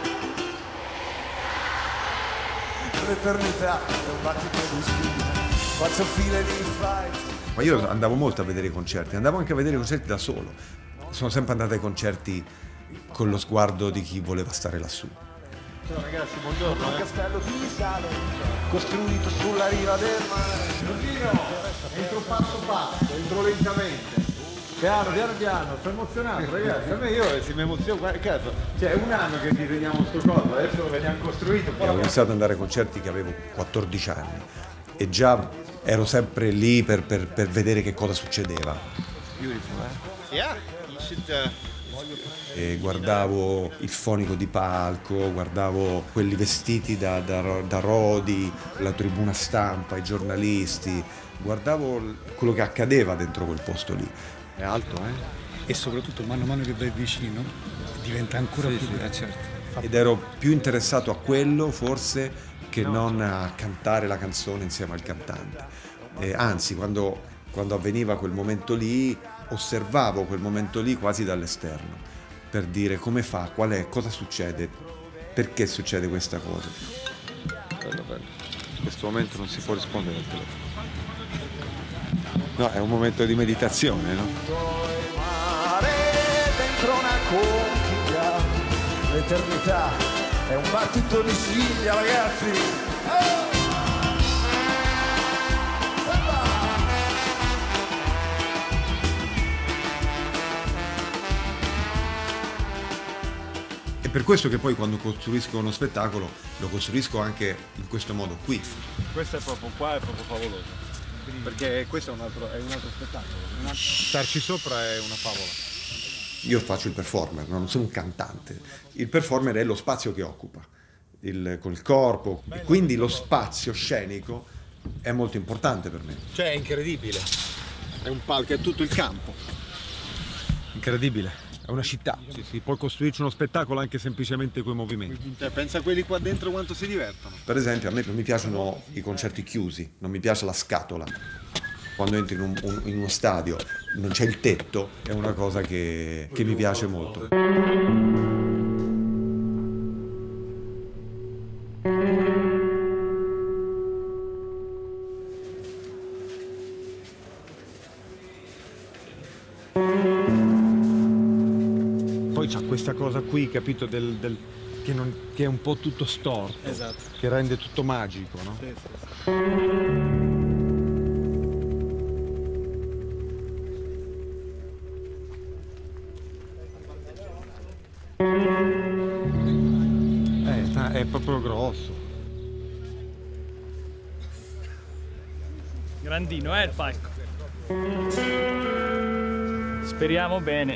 l'eternità è un battito di spina, faccio file di fight. Ma io andavo molto a vedere i concerti, andavo anche a vedere i concerti da solo. Sono sempre andato ai concerti con lo sguardo di chi voleva stare lassù. Ciao ragazzi, buongiorno. Un castello di sale costruito sulla riva del mare. Giorgino, entro passo passo, entro lentamente. Piano, sto emozionato ragazzi, a me si mi emoziono, cazzo, cioè è un anno che disegniamo sto coso, adesso lo veniamo costruito. Ho iniziato ad andare ai concerti che avevo 14 anni e già ero sempre lì per vedere che cosa succedeva. Beautiful, eh? Yeah, you should E guardavo il fonico di palco, guardavo quelli vestiti da Rodi, la tribuna stampa, i giornalisti, guardavo quello che accadeva dentro quel posto lì. È alto, E soprattutto man mano che vai vicino diventa ancora più certo. Ed ero più interessato a quello forse che non a cantare la canzone insieme al cantante. Anzi, quando avveniva quel momento lì, osservavo quel momento lì quasi dall'esterno, per dire come fa, qual è, cosa succede, perché succede questa cosa. Bello, bello. In questo momento non si può rispondere al telefono. No, è un momento di meditazione, no? Dentro una conchiglia, l'eternità è un battito di ciglia, ragazzi. È per questo che poi quando costruisco uno spettacolo lo costruisco anche in questo modo qui. Questo è proprio qua, è proprio favoloso. Perché questo è un altro spettacolo. Starci sopra è una favola. Io faccio il performer, non sono un cantante. Il performer è lo spazio che occupa, con il corpo. E quindi lo spazio scenico è molto importante per me. Cioè è incredibile. È un palco, è tutto il campo. Incredibile. È una città. Sì, puoi costruirci uno spettacolo anche semplicemente coi movimenti. Cioè, pensa a quelli qua dentro quanto si divertono. Per esempio, a me non mi piacciono i concerti chiusi, non mi piace la scatola. Quando entri in uno stadio non c'è il tetto, è una cosa che mi piace molto. Poi c'ha questa cosa qui, capito, che è un po' tutto storto, esatto, che rende tutto magico, no? Sì, sì. È proprio grosso. Grandino, il palco. Speriamo bene.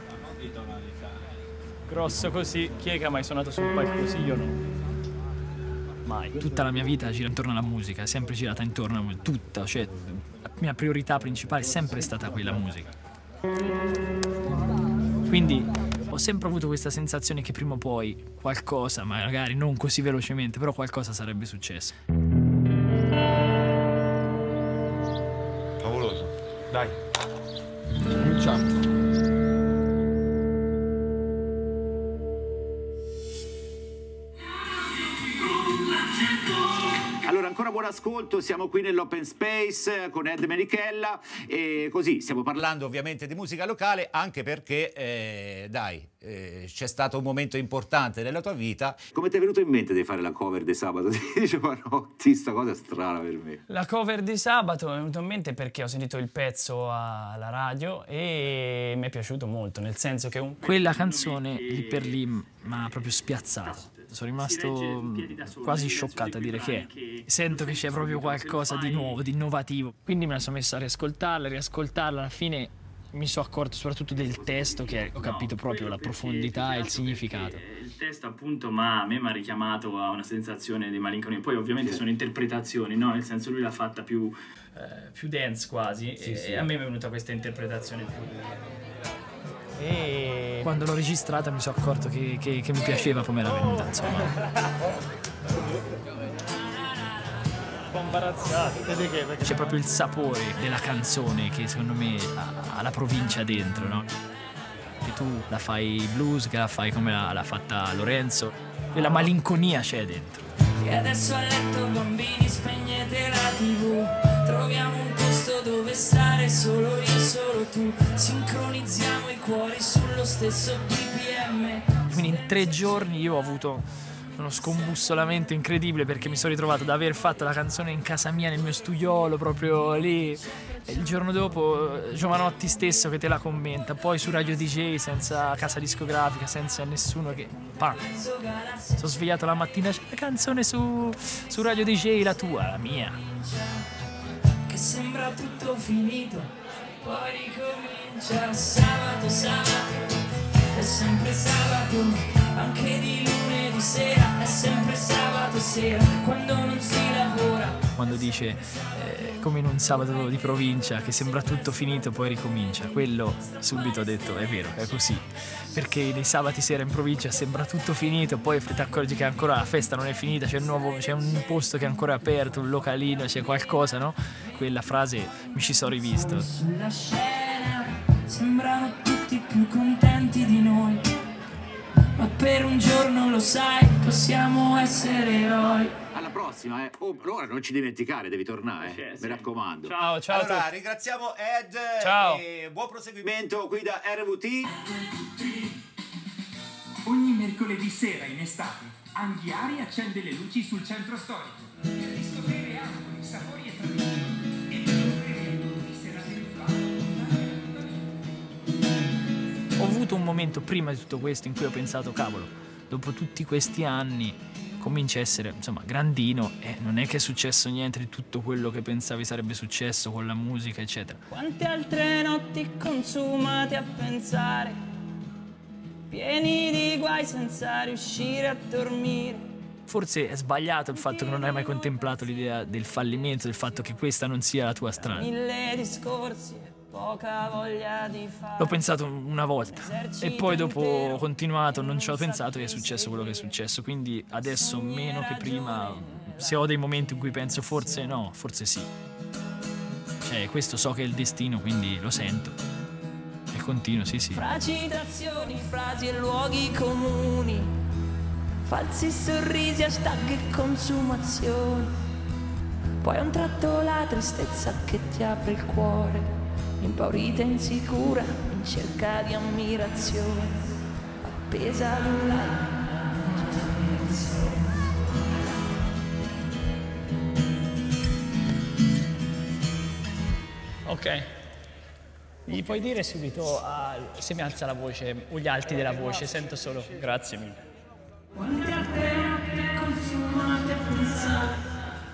Grosso così, chi è che ha mai suonato sul palco così? Io no. Mai. Tutta la mia vita gira intorno alla musica, è sempre girata intorno a tutta, cioè la mia priorità principale è sempre stata quella musica. Quindi ho sempre avuto questa sensazione che prima o poi qualcosa, magari non così velocemente, però qualcosa sarebbe successo. Favoloso. Dai, cominciamo. Allora, ancora buon ascolto, siamo qui nell'Open Space con Ed Menichella e così stiamo parlando ovviamente di musica locale, anche perché, c'è stato un momento importante nella tua vita. Come ti è venuto in mente di fare la cover di Sabato? Ti dicevo, no, sta cosa è strana per me. La cover di Sabato mi è venuta in mente perché ho sentito il pezzo alla radio e mi è piaciuto molto, nel senso che quella canzone lì per lì mi ha proprio spiazzato. Sono rimasto quasi scioccato a dire che è. Sento che c'è proprio qualcosa di nuovo, di innovativo. Quindi me la sono messa a riascoltarla. Alla fine mi sono accorto soprattutto del testo, che ho capito proprio la profondità e il significato. Il testo appunto a me mi ha richiamato a una sensazione di malinconia. Poi ovviamente sono interpretazioni, no? Nel senso lui l'ha fatta più dance quasi, e a me mi è venuta questa interpretazione più... E quando l'ho registrata mi sono accorto che mi piaceva come era venuta, insomma. Un po' imbarazzato. C'è proprio il sapore della canzone che secondo me ha la provincia dentro, no? Che tu la fai blues, che la fai come l'ha fatta Lorenzo, e la malinconia c'è dentro. E adesso a letto bambini spegnete la TV, troviamo un posto dove stare solo io, solo tu, sincronizziamo i cuori sullo stesso BPM. Quindi in 3 giorni io ho avuto uno scombussolamento incredibile, perché mi sono ritrovato ad aver fatto la canzone in casa mia, nel mio studiolo, proprio lì. E il giorno dopo Giovanotti stesso che te la commenta, poi su Radio DJ senza casa discografica, senza nessuno che... Pam! Sono svegliato la mattina, c'è la canzone su Radio DJ, la tua, la mia. Che sembra tutto finito, poi ricomincia sabato. anche di lunedì sera, è sempre sabato sera, quando non si lavora. Quando dice come in un sabato di provincia che sembra tutto finito poi ricomincia, quello subito ho detto è vero, è così, perché nei sabati sera in provincia sembra tutto finito, poi ti accorgi che ancora la festa non è finita, c'è un posto che è ancora aperto, un localino, c'è qualcosa, no? Quella frase mi ci sono rivisto. Sulla scena sembrano tutti più contenti di noi, ma per un giorno lo sai, possiamo essere eroi. Alla prossima, allora non ci dimenticare, devi tornare, mi raccomando. Ciao, ciao. Allora, ringraziamo Ed. Ciao. E buon proseguimento qui da RVT. Ogni mercoledì sera in estate, Anghiari accende le luci sul centro storico. Per riscoprire angoli, sapori e tradizioni. E per offrire di serate di fare. Ho avuto un momento prima di tutto questo in cui ho pensato, cavolo, dopo tutti questi anni comincia a essere, insomma, grandino e non è che è successo niente di tutto quello che pensavi sarebbe successo con la musica, eccetera. Quante altre notti consumate a pensare, pieni di guai senza riuscire a dormire. Forse è sbagliato il fatto che non hai mai contemplato l'idea del fallimento, del fatto che questa non sia la tua strada. Mille discorsi e poca voglia di fare. L'ho pensato una volta e poi dopo ho continuato, non ci ho pensato e è successo quello che è successo, quindi adesso meno che prima, se ho dei momenti in cui penso forse no, forse sì. Cioè questo so che è il destino, quindi lo sento e continuo, sì. Fra citazioni, frasi e luoghi comuni, falsi sorrisi, hashtag e consumazione, poi a un tratto la tristezza che ti apre il cuore, impaurita e insicura, in cerca di ammirazione, appesa ad un Ok, Gli puoi dire subito se mi alza la voce o gli alti della voce, sento solo grazie mille. Quante altre notti consumate a pensare.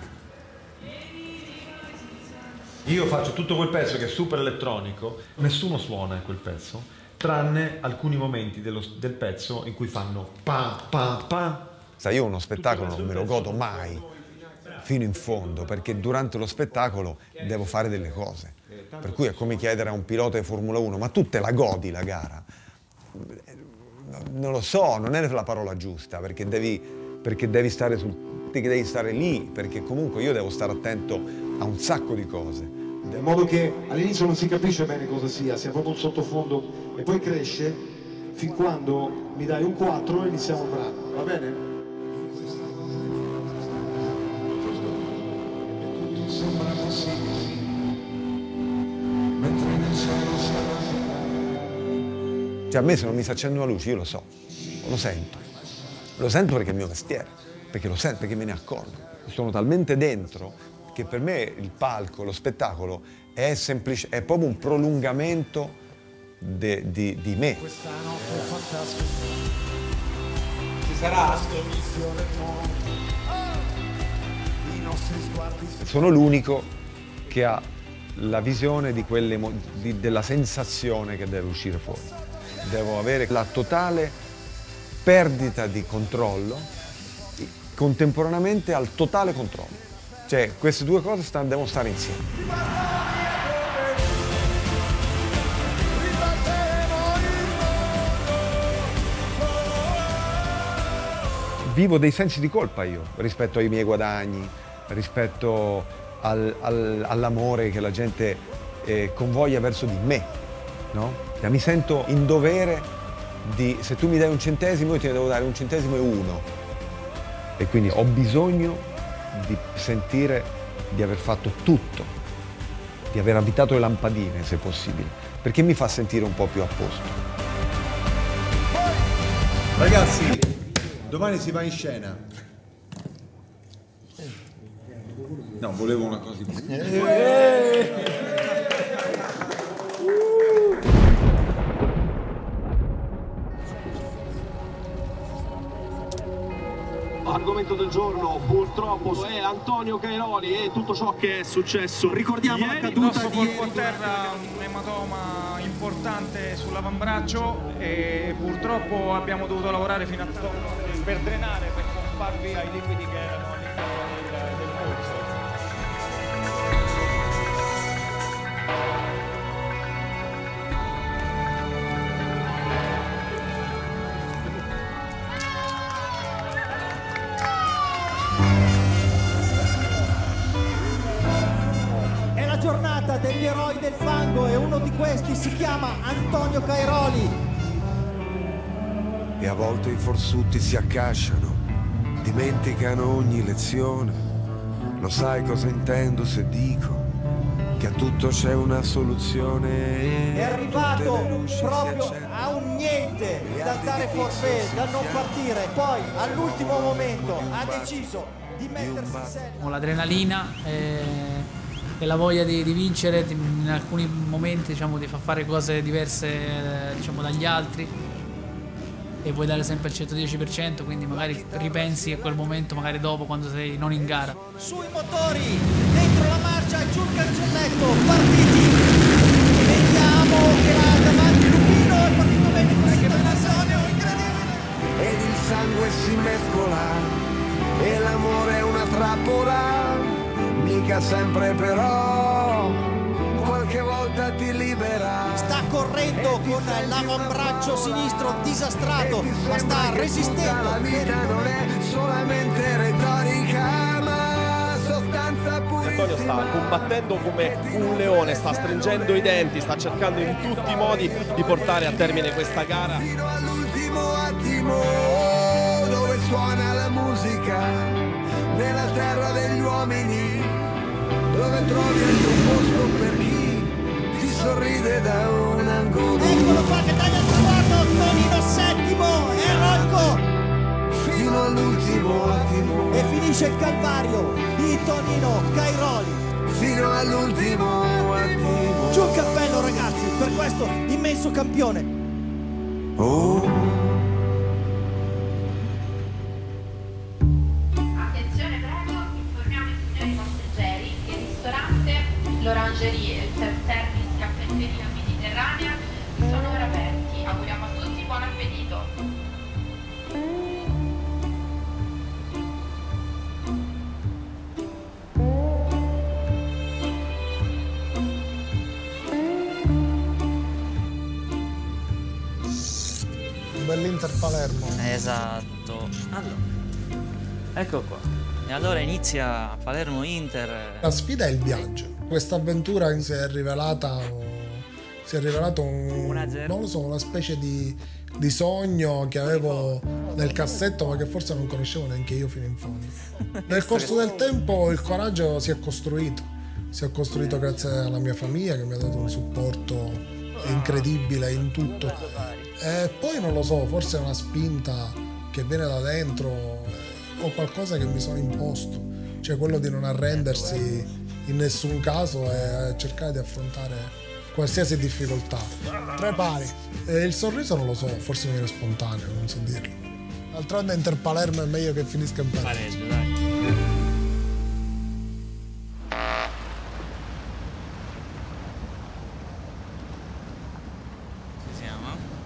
Io faccio tutto quel pezzo che è super elettronico, nessuno suona in quel pezzo, tranne alcuni momenti del pezzo in cui fanno pa pa pa. Sai, io uno spettacolo non me lo godo mai fino in fondo, perché durante lo spettacolo devo fare delle cose. Per cui è come chiedere a un pilota di Formula 1, ma tu te la godi la gara? Non lo so, non è la parola giusta, perché devi stare lì, perché comunque io devo stare attento a un sacco di cose. In modo che all'inizio non si capisce bene cosa sia proprio un sottofondo e poi cresce fin quando mi dai un 4 e iniziamo il brano, va bene? Cioè a me se non mi si accende una luce io lo so, lo sento perché è il mio mestiere, perché lo sento, perché me ne accorgo. Sono talmente dentro che per me il palco, lo spettacolo è proprio un prolungamento di me. Quest'anno è fantastico. Ci sarà? I nostri sguardi. Sono l'unico che ha la visione di della sensazione che deve uscire fuori. Devo avere la totale perdita di controllo contemporaneamente al totale controllo. Cioè, queste due cose devono stare insieme. Vivo dei sensi di colpa io, rispetto ai miei guadagni, rispetto all'amore che la gente convoglia verso di me, no? Mi sento in dovere se tu mi dai un centesimo, io ti ne devo dare un centesimo e uno. E quindi ho bisogno di sentire di aver fatto tutto, di aver abitato le lampadine, se possibile, perché mi fa sentire un po' più a posto. Ragazzi, domani si va in scena. No, volevo una cosa di più. Argomento del giorno purtroppo è Antonio Cairoli e tutto ciò che è successo. Ricordiamo la caduta di corpo a terra, un ematoma importante sull'avambraccio e purtroppo abbiamo dovuto lavorare fino a tanto per drenare, per pomparvi ai liquidi che erano all'interno del polso. Giornata degli eroi del fango e uno di questi si chiama Antonio Cairoli. E a volte i forsuti si accasciano, dimenticano ogni lezione. Lo sai cosa intendo se dico che a tutto c'è una soluzione. È arrivato proprio a un niente dal dare forfait, dal non partire, poi all'ultimo momento ha deciso di mettersi in serio. Con l'adrenalina e la voglia di vincere, in alcuni momenti diciamo di far fare cose diverse diciamo dagli altri, e vuoi dare sempre il 110%, quindi magari ripensi a quel momento magari dopo, quando sei non in gara. Sui motori, dentro la marcia e giù il cancelletto, partiti. Vediamo che là davanti Lupino è partito bene con l'accelerazione, incredibile. Ed il sangue si mescola e l'amore è una trappola. Mica sempre però, qualche volta ti libera. Sta correndo con l'avambraccio sinistro disastrato, ma sta resistendo. La vita non è solamente retorica, ma sostanza purissima. Antonio sta combattendo come un leone, sta stringendo i denti, sta cercando in tutti i modi di portare a termine questa gara. Fino all'ultimo attimo, dove suona la musica, nella terra degli uomini, dove trovi il tuo posto per chi ti sorride da un angolo. Eccolo qua che taglia il traguardo, Tonino settimo, eroico. Fino all'ultimo attimo. E finisce il calvario di Tonino Cairoli. Fino all'ultimo attimo. Giù il cappello ragazzi, per questo immenso campione. Oh. L'orangerie, il self-service, caffetteria mediterranea sono ora aperti. Auguriamo a tutti buon appetito. Bell'Inter Palermo. Esatto. Allora, ecco qua. E allora inizia Palermo-Inter. La sfida è il viaggio. Questa avventura si è rivelato non lo so, una specie di sogno che avevo nel cassetto, ma che forse non conoscevo neanche io fino in fondo. Nel corso del tempo il coraggio si è costruito grazie alla mia famiglia, che mi ha dato un supporto incredibile in tutto, e poi non lo so, forse è una spinta che viene da dentro o qualcosa che mi sono imposto, cioè quello di non arrendersi in nessun caso e cercare di affrontare qualsiasi difficoltà. 3 pari. E il sorriso non lo so, forse mi viene spontaneo, non so dirlo. D'altronde Inter Palermo è meglio che finisca in pareggio. Dai. Ci siamo?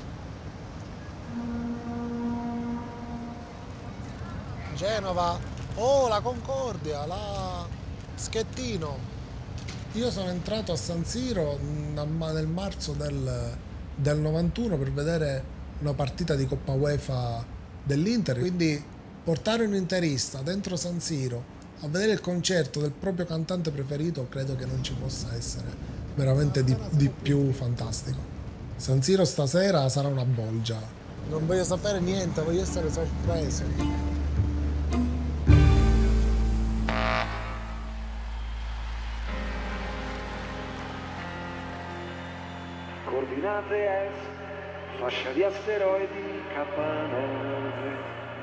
Genova. Oh, la Concordia, la Schettino. Io sono entrato a San Siro nel marzo del 91 per vedere una partita di Coppa UEFA dell'Inter, quindi portare un interista dentro San Siro a vedere il concerto del proprio cantante preferito, credo che non ci possa essere veramente di più fantastico. San Siro stasera sarà una bolgia. Non voglio sapere niente, voglio essere sorpreso. Coordinate est, fascia di asteroidi K9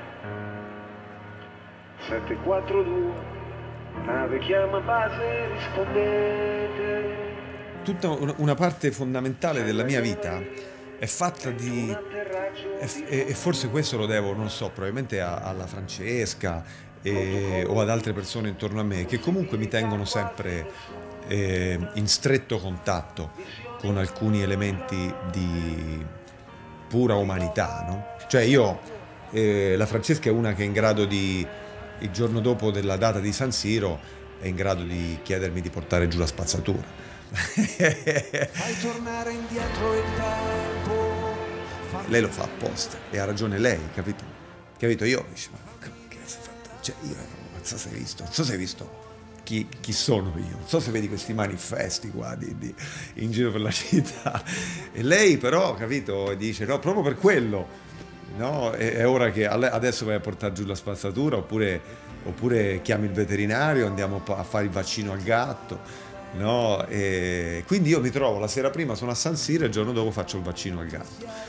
742, nave chiama base, rispondete. Tutta una parte fondamentale della mia vita è fatta di... e forse questo lo devo, non so, probabilmente alla Francesca o ad altre persone intorno a me, che comunque mi tengono sempre in stretto contatto. con alcuni elementi di pura umanità, no? Cioè io, la Francesca è una che è in grado di, il giorno dopo della data di San Siro, è in grado di chiedermi di portare giù la spazzatura. Fai tornare indietro il tempo. Lei lo fa apposta e ha ragione lei, capito? Capito? Io dice, ma che cazzo hai fatto? Cioè io non so se hai visto, non so se hai visto chi sono io, non so se vedi questi manifesti qua in giro per la città. E lei però, capito, dice no, proprio per quello, no? È ora che adesso vai a portare giù la spazzatura, oppure chiami il veterinario, andiamo a fare il vaccino al gatto, no? E quindi io mi trovo la sera prima, sono a San Siro e il giorno dopo faccio il vaccino al gatto.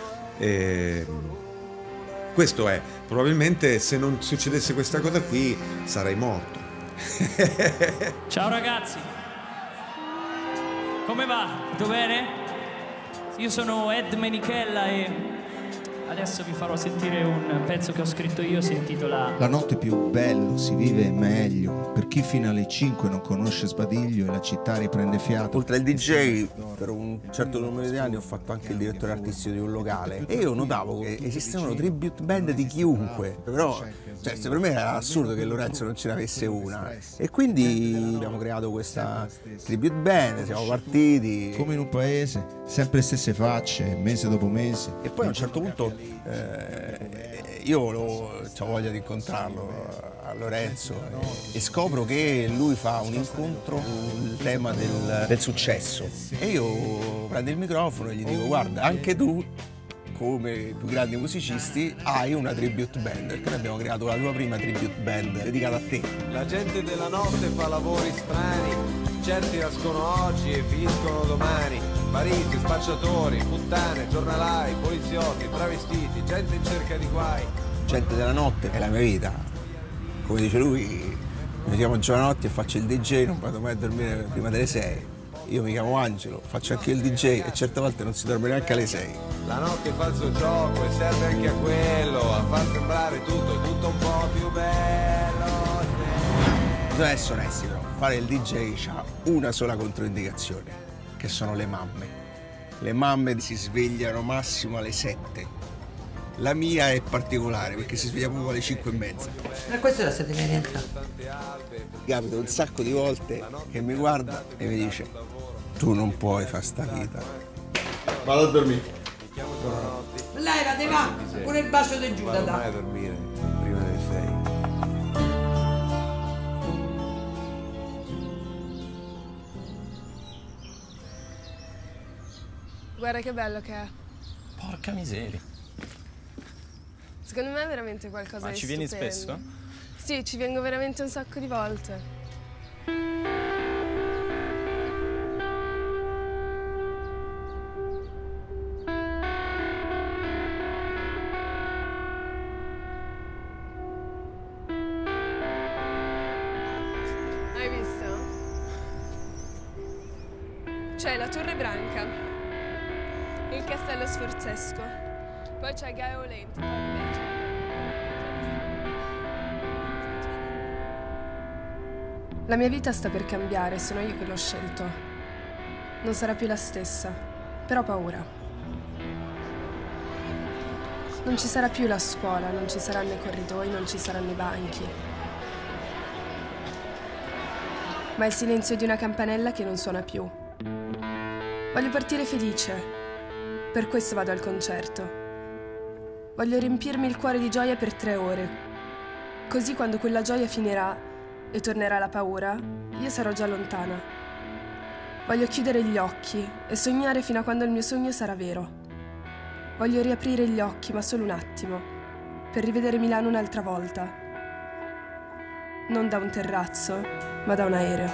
Questo è, probabilmente se non succedesse questa cosa qui sarei morto. Ciao ragazzi, come va? Tutto bene? Io sono Ed Menichella e adesso vi farò sentire un pezzo che ho scritto io, si intitola La notte più bello, si vive meglio. Per chi fino alle 5 non conosce Sbadiglio e la città riprende fiato. Oltre al DJ, per un certo numero di anni ho fatto anche il direttore artistico di un locale e io notavo che esistevano tribute band di chiunque, però cioè, per me era assurdo che Lorenzo non ce ne avesse una, e quindi abbiamo creato questa tribute band, siamo partiti come in un paese, sempre le stesse facce, mese dopo mese. E poi a un certo punto io ho voglia di incontrarlo a Lorenzo e scopro che lui fa un incontro sul tema del successo e io prendo il microfono e gli dico guarda, anche tu come i più grandi musicisti hai una tribute band, perché noi abbiamo creato la tua prima tribute band dedicata a te. La gente della notte fa lavori strani, certi nascono oggi e finiscono domani, mariti, spacciatori, puttane, giornalai, poliziotti, travestiti, gente in cerca di guai. Gente della notte è la mia vita, come dice lui, mi chiamo Giovanotti e faccio il DJ, non vado mai a dormire prima delle 6. Io mi chiamo Angelo, faccio anche il DJ e certe volte non si dorme neanche alle 6. La notte fa il suo gioco e serve anche a quello, a far sembrare tutto un po' più bello. Bisogna essere onesti però, fare il DJ ha una sola controindicazione, che sono le mamme. Le mamme si svegliano massimo alle 7. La mia è particolare perché si sveglia proprio alle 5:30. Ma questo è la settimana di entrata. Capita un sacco di volte che mi guarda e mi dice tu non puoi fare sta vita. Vado a dormire. Levate, va! Pure il bacio di Giuda, non vado mai a dormire prima delle 6. Guarda che bello che è. Porca miseria. Secondo me è veramente qualcosa di ci vieni stupendo. spesso? Sì, ci vengo veramente un sacco di volte. Hai visto? C'è la Torre Branca, il Castello Sforzesco, poi c'è Gaio Lenti, poi invece... La mia vita sta per cambiare, sono io che l'ho scelto. Non sarà più la stessa, però ho paura. Non ci sarà più la scuola, non ci saranno i corridoi, non ci saranno i banchi. Ma il silenzio di una campanella che non suona più. Voglio partire felice, per questo vado al concerto. Voglio riempirmi il cuore di gioia per 3 ore. Così quando quella gioia finirà e tornerà la paura, io sarò già lontana. Voglio chiudere gli occhi e sognare fino a quando il mio sogno sarà vero. Voglio riaprire gli occhi, ma solo un attimo, per rivedere Milano un'altra volta. Non da un terrazzo, ma da un aereo.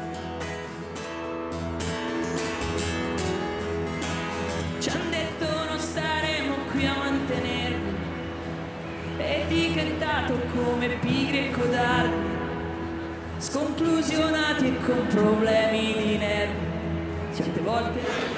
Ci han detto non staremo qui a mantenervi, etichettato come pigri e codardi, sconclusionati e con problemi di nervi. Certe volte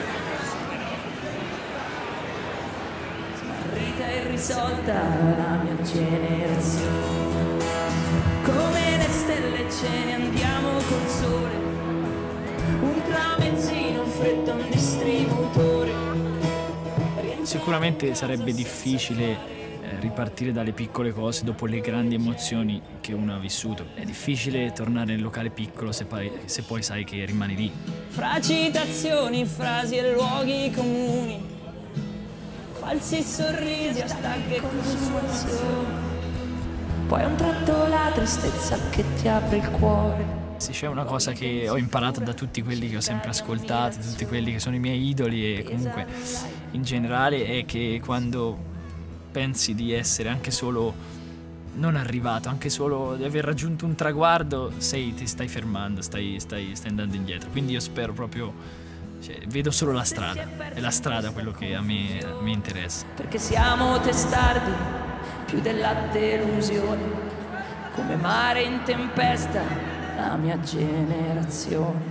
smarrita e risolta la mia generazione. Come le stelle ce ne andiamo col sole, un tramezzino fretta un distributore. Sicuramente sarebbe difficile ripartire dalle piccole cose dopo le grandi emozioni che uno ha vissuto. È difficile tornare nel locale piccolo se poi sai che rimani lì. Fra citazioni, frasi e luoghi comuni, falsi sorrisi a staghe consumazioni, poi a un tratto la tristezza che ti apre il cuore. Se c'è una cosa che ho imparato da tutti quelli che ho sempre ascoltato, tutti quelli che sono i miei idoli e comunque in generale, è che quando pensi di essere anche solo non arrivato, anche solo di aver raggiunto un traguardo, ti stai fermando, stai andando indietro. Quindi io spero proprio, vedo solo la strada, è la strada quello che a me interessa. Perché siamo testardi, più della delusione, come mare in tempesta, la mia generazione.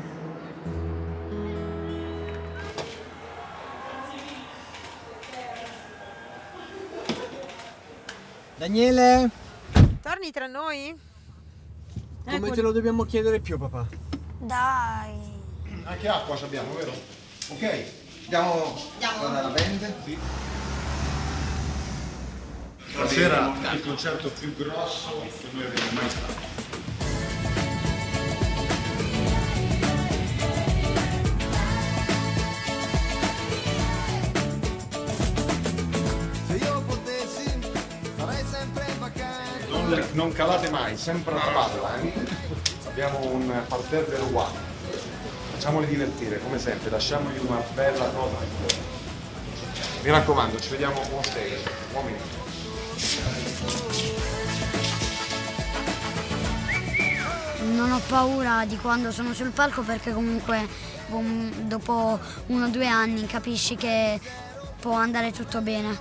Daniele? Torni tra noi? Come te lo dobbiamo chiedere più, papà? Dai. Anche acqua ci abbiamo, vero? Ok, andiamo alla lavende? Sì. Stasera il concerto più grosso che noi abbiamo mai fatto. Non calate mai, sempre a spalla, eh? Abbiamo un parterre del uguale. Facciamoli divertire, come sempre, lasciamogli una bella nota. Mi raccomando, ci vediamo on stage, uomini. Non ho paura di quando sono sul palco perché comunque dopo 1 o 2 anni capisci che può andare tutto bene.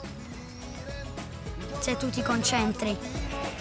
Se tu ti concentri.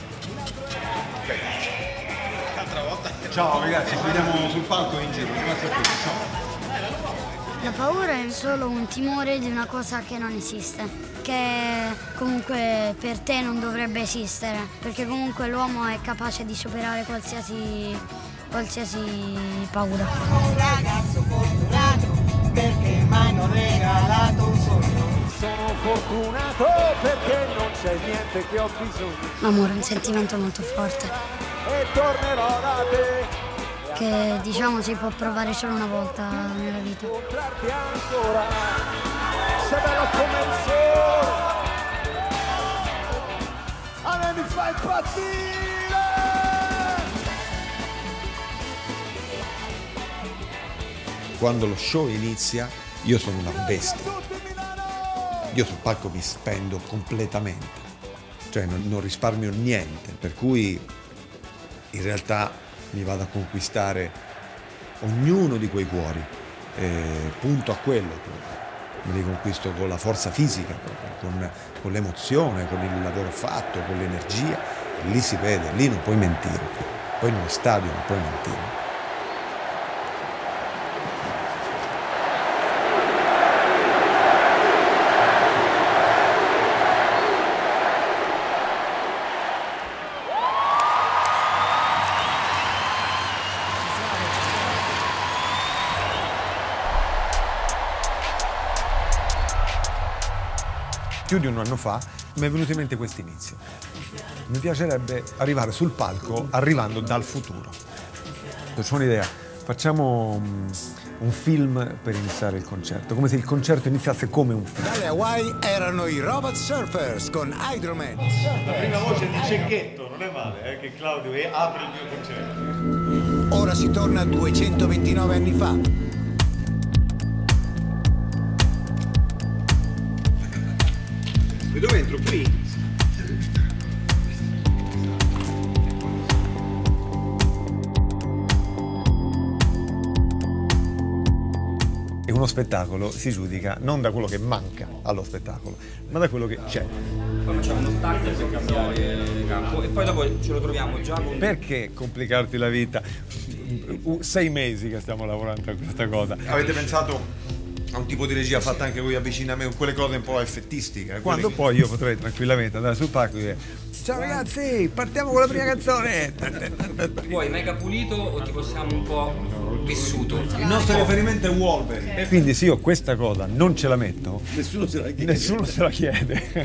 Ciao ragazzi, ci vediamo sul palco in giro, grazie a tutti. Ciao. La paura è solo un timore di una cosa che non esiste, che comunque per te non dovrebbe esistere, perché comunque l'uomo è capace di superare qualsiasi paura. Un ragazzo fortunato, perché mai non regalato un sogno. Sono fortunato perché non c'è niente che ho bisogno. L'amore è un sentimento molto forte, E tornerò da te. che diciamo si può provare solo una volta nella vita. Incontrarti ancora, sei bello come il sole. A me mi fai impazzire. Quando lo show inizia, io sono una bestia. Io sul palco mi spendo completamente, cioè non risparmio niente, per cui in realtà mi vado a conquistare ognuno di quei cuori, punto a quello, me li conquisto con la forza fisica, con l'emozione, con il lavoro fatto, con l'energia, lì si vede, lì non puoi mentire, poi in uno stadio non puoi mentire. Più di un anno fa mi è venuto in mente questo inizio. Mi piacerebbe arrivare sul palco arrivando dal futuro. C'ho un'idea, facciamo un film per iniziare il concerto, come se il concerto iniziasse come un film. Dalle Hawaii erano i Robot Surfers con Hydroman. La prima voce di Cecchetto, non è male, che Claudio apre il mio concerto. Ora si torna a 229 anni fa. E dove entro? Qui? E uno spettacolo si giudica non da quello che manca allo spettacolo, ma da quello che c'è. Poi facciamo uno start per cambiare campo e poi dopo ce lo troviamo già con... Perché complicarti la vita? 6 mesi che stiamo lavorando a questa cosa. Avete pensato a un tipo di regia fatta anche con gli avvicinamenti, quelle cose un po' effettistiche? Quando poi io potrei tranquillamente andare sul palco e dire Ciao ragazzi, partiamo con la prima canzone. Vuoi mega pulito o ti possiamo un po' vissuto? Il nostro riferimento è Wolverine. Quindi se io questa cosa non ce la metto, Nessuno se la chiede. Nessuno se la chiede.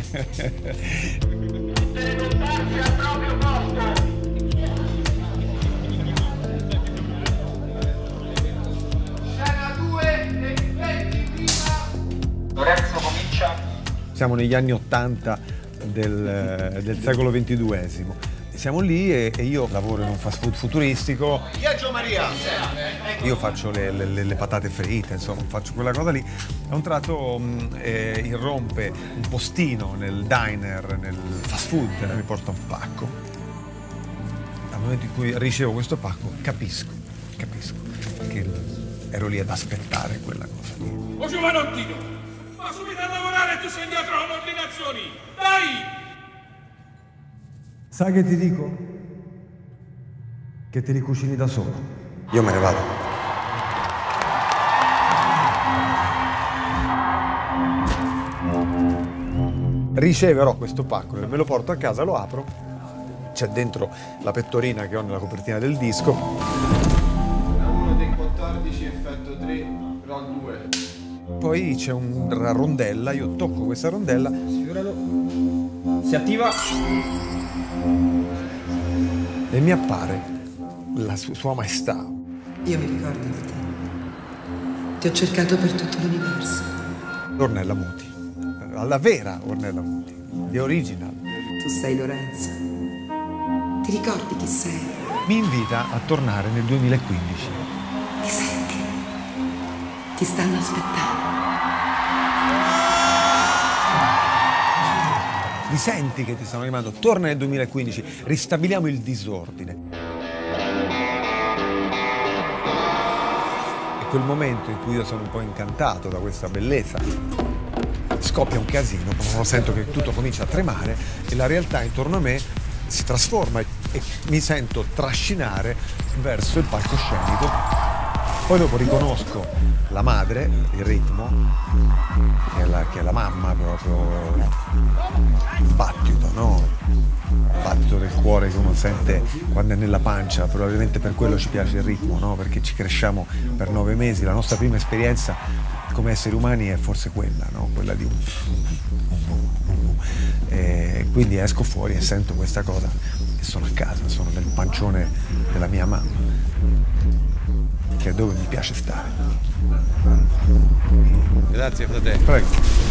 Lorenzo comincia. Siamo negli anni 80 del secolo XXII. Siamo lì e io lavoro in un fast food futuristico. Piaggio Maria! Io faccio le patate fritte, insomma, faccio quella cosa lì. A un tratto irrompe un postino nel diner, nel fast food, e mi porta un pacco. Al momento in cui ricevo questo pacco, capisco che ero lì ad aspettare quella cosa lì. Oh giovanottino, ma subito a lavorare, tu sei dietro alle ordinazioni, dai! Sai che ti dico? Che te li cucini da solo. Io me ne vado. Riceverò questo pacco, me lo porto a casa, lo apro. C'è dentro la pettorina che ho nella copertina del disco. Uno dei 14, effetto 3, roll 2. Poi c'è una rondella, io tocco questa rondella. Si attiva. E mi appare la sua maestà. Io mi ricordo di te. Ti ho cercato per tutto l'universo. Ornella Muti, la vera Ornella Muti, The Original. Tu sei Lorenzo. Ti ricordi chi sei? Mi invita a tornare nel 2015. Ti senti? Ti stanno aspettando. Li senti che ti stanno chiamando? Torna nel 2015, ristabiliamo il disordine. È quel momento in cui io sono un po' incantato da questa bellezza. Scoppia un casino, sento che tutto comincia a tremare e la realtà intorno a me si trasforma e mi sento trascinare verso il palcoscenico. Poi dopo riconosco la madre, il ritmo, che è la mamma proprio, il battito, no? Il battito del cuore che uno sente quando è nella pancia, probabilmente per quello ci piace il ritmo, no? Perché ci cresciamo per 9 mesi, la nostra prima esperienza come esseri umani è forse quella, no? Quella di e quindi esco fuori e sento questa cosa che sono a casa, sono nel pancione della mia mamma, che è dove mi piace stare. Grazie fratello. Prego.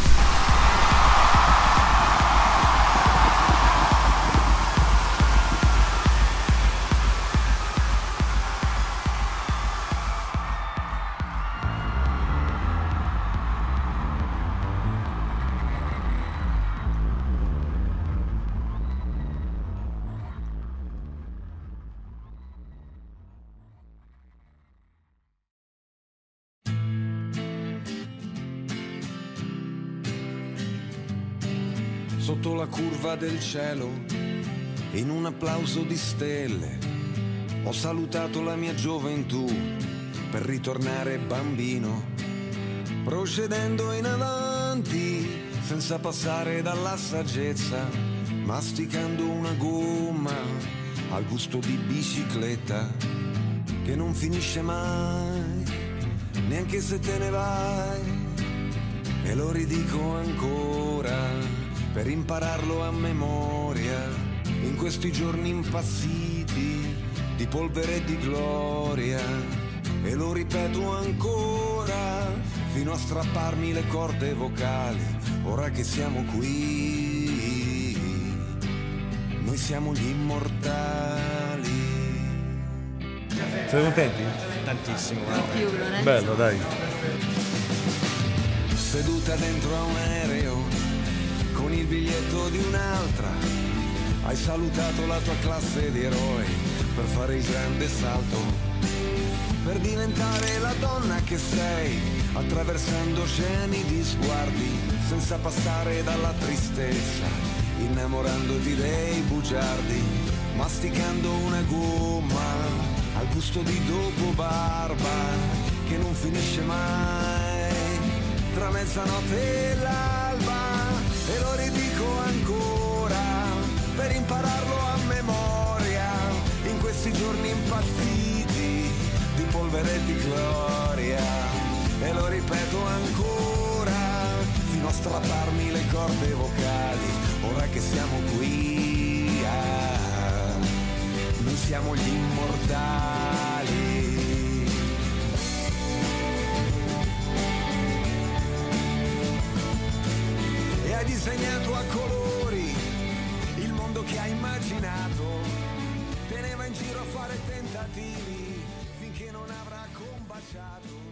Sotto la curva del cielo, in un applauso di stelle, ho salutato la mia gioventù per ritornare bambino, procedendo in avanti senza passare dalla saggezza, masticando una gomma al gusto di bicicletta che non finisce mai, neanche se te ne vai, e lo ridico ancora per impararlo a memoria in questi giorni impassiti di polvere e di gloria, e lo ripeto ancora fino a strapparmi le corde vocali. Ora che siamo qui, noi siamo gli immortali. Siete contenti? Tantissimo. Bello, dai. Seduta dentro a un aereo con il biglietto di un'altra, hai salutato la tua classe di eroi per fare il grande salto, per diventare la donna che sei, attraversando oceani di sguardi, senza passare dalla tristezza, innamorandoti dei bugiardi, masticando una gomma al gusto di dopo barba che non finisce mai, tra mezzanotte e l'alba. E lo ridico ancora impazziti di polvere e di gloria, e lo ripeto ancora fino a strapparmi le corde vocali. Ora che siamo qui, noi siamo gli immortali. E hai disegnato a colori il mondo che hai immaginato, teneva in giro a fare tentativi finché non avrà combaciato.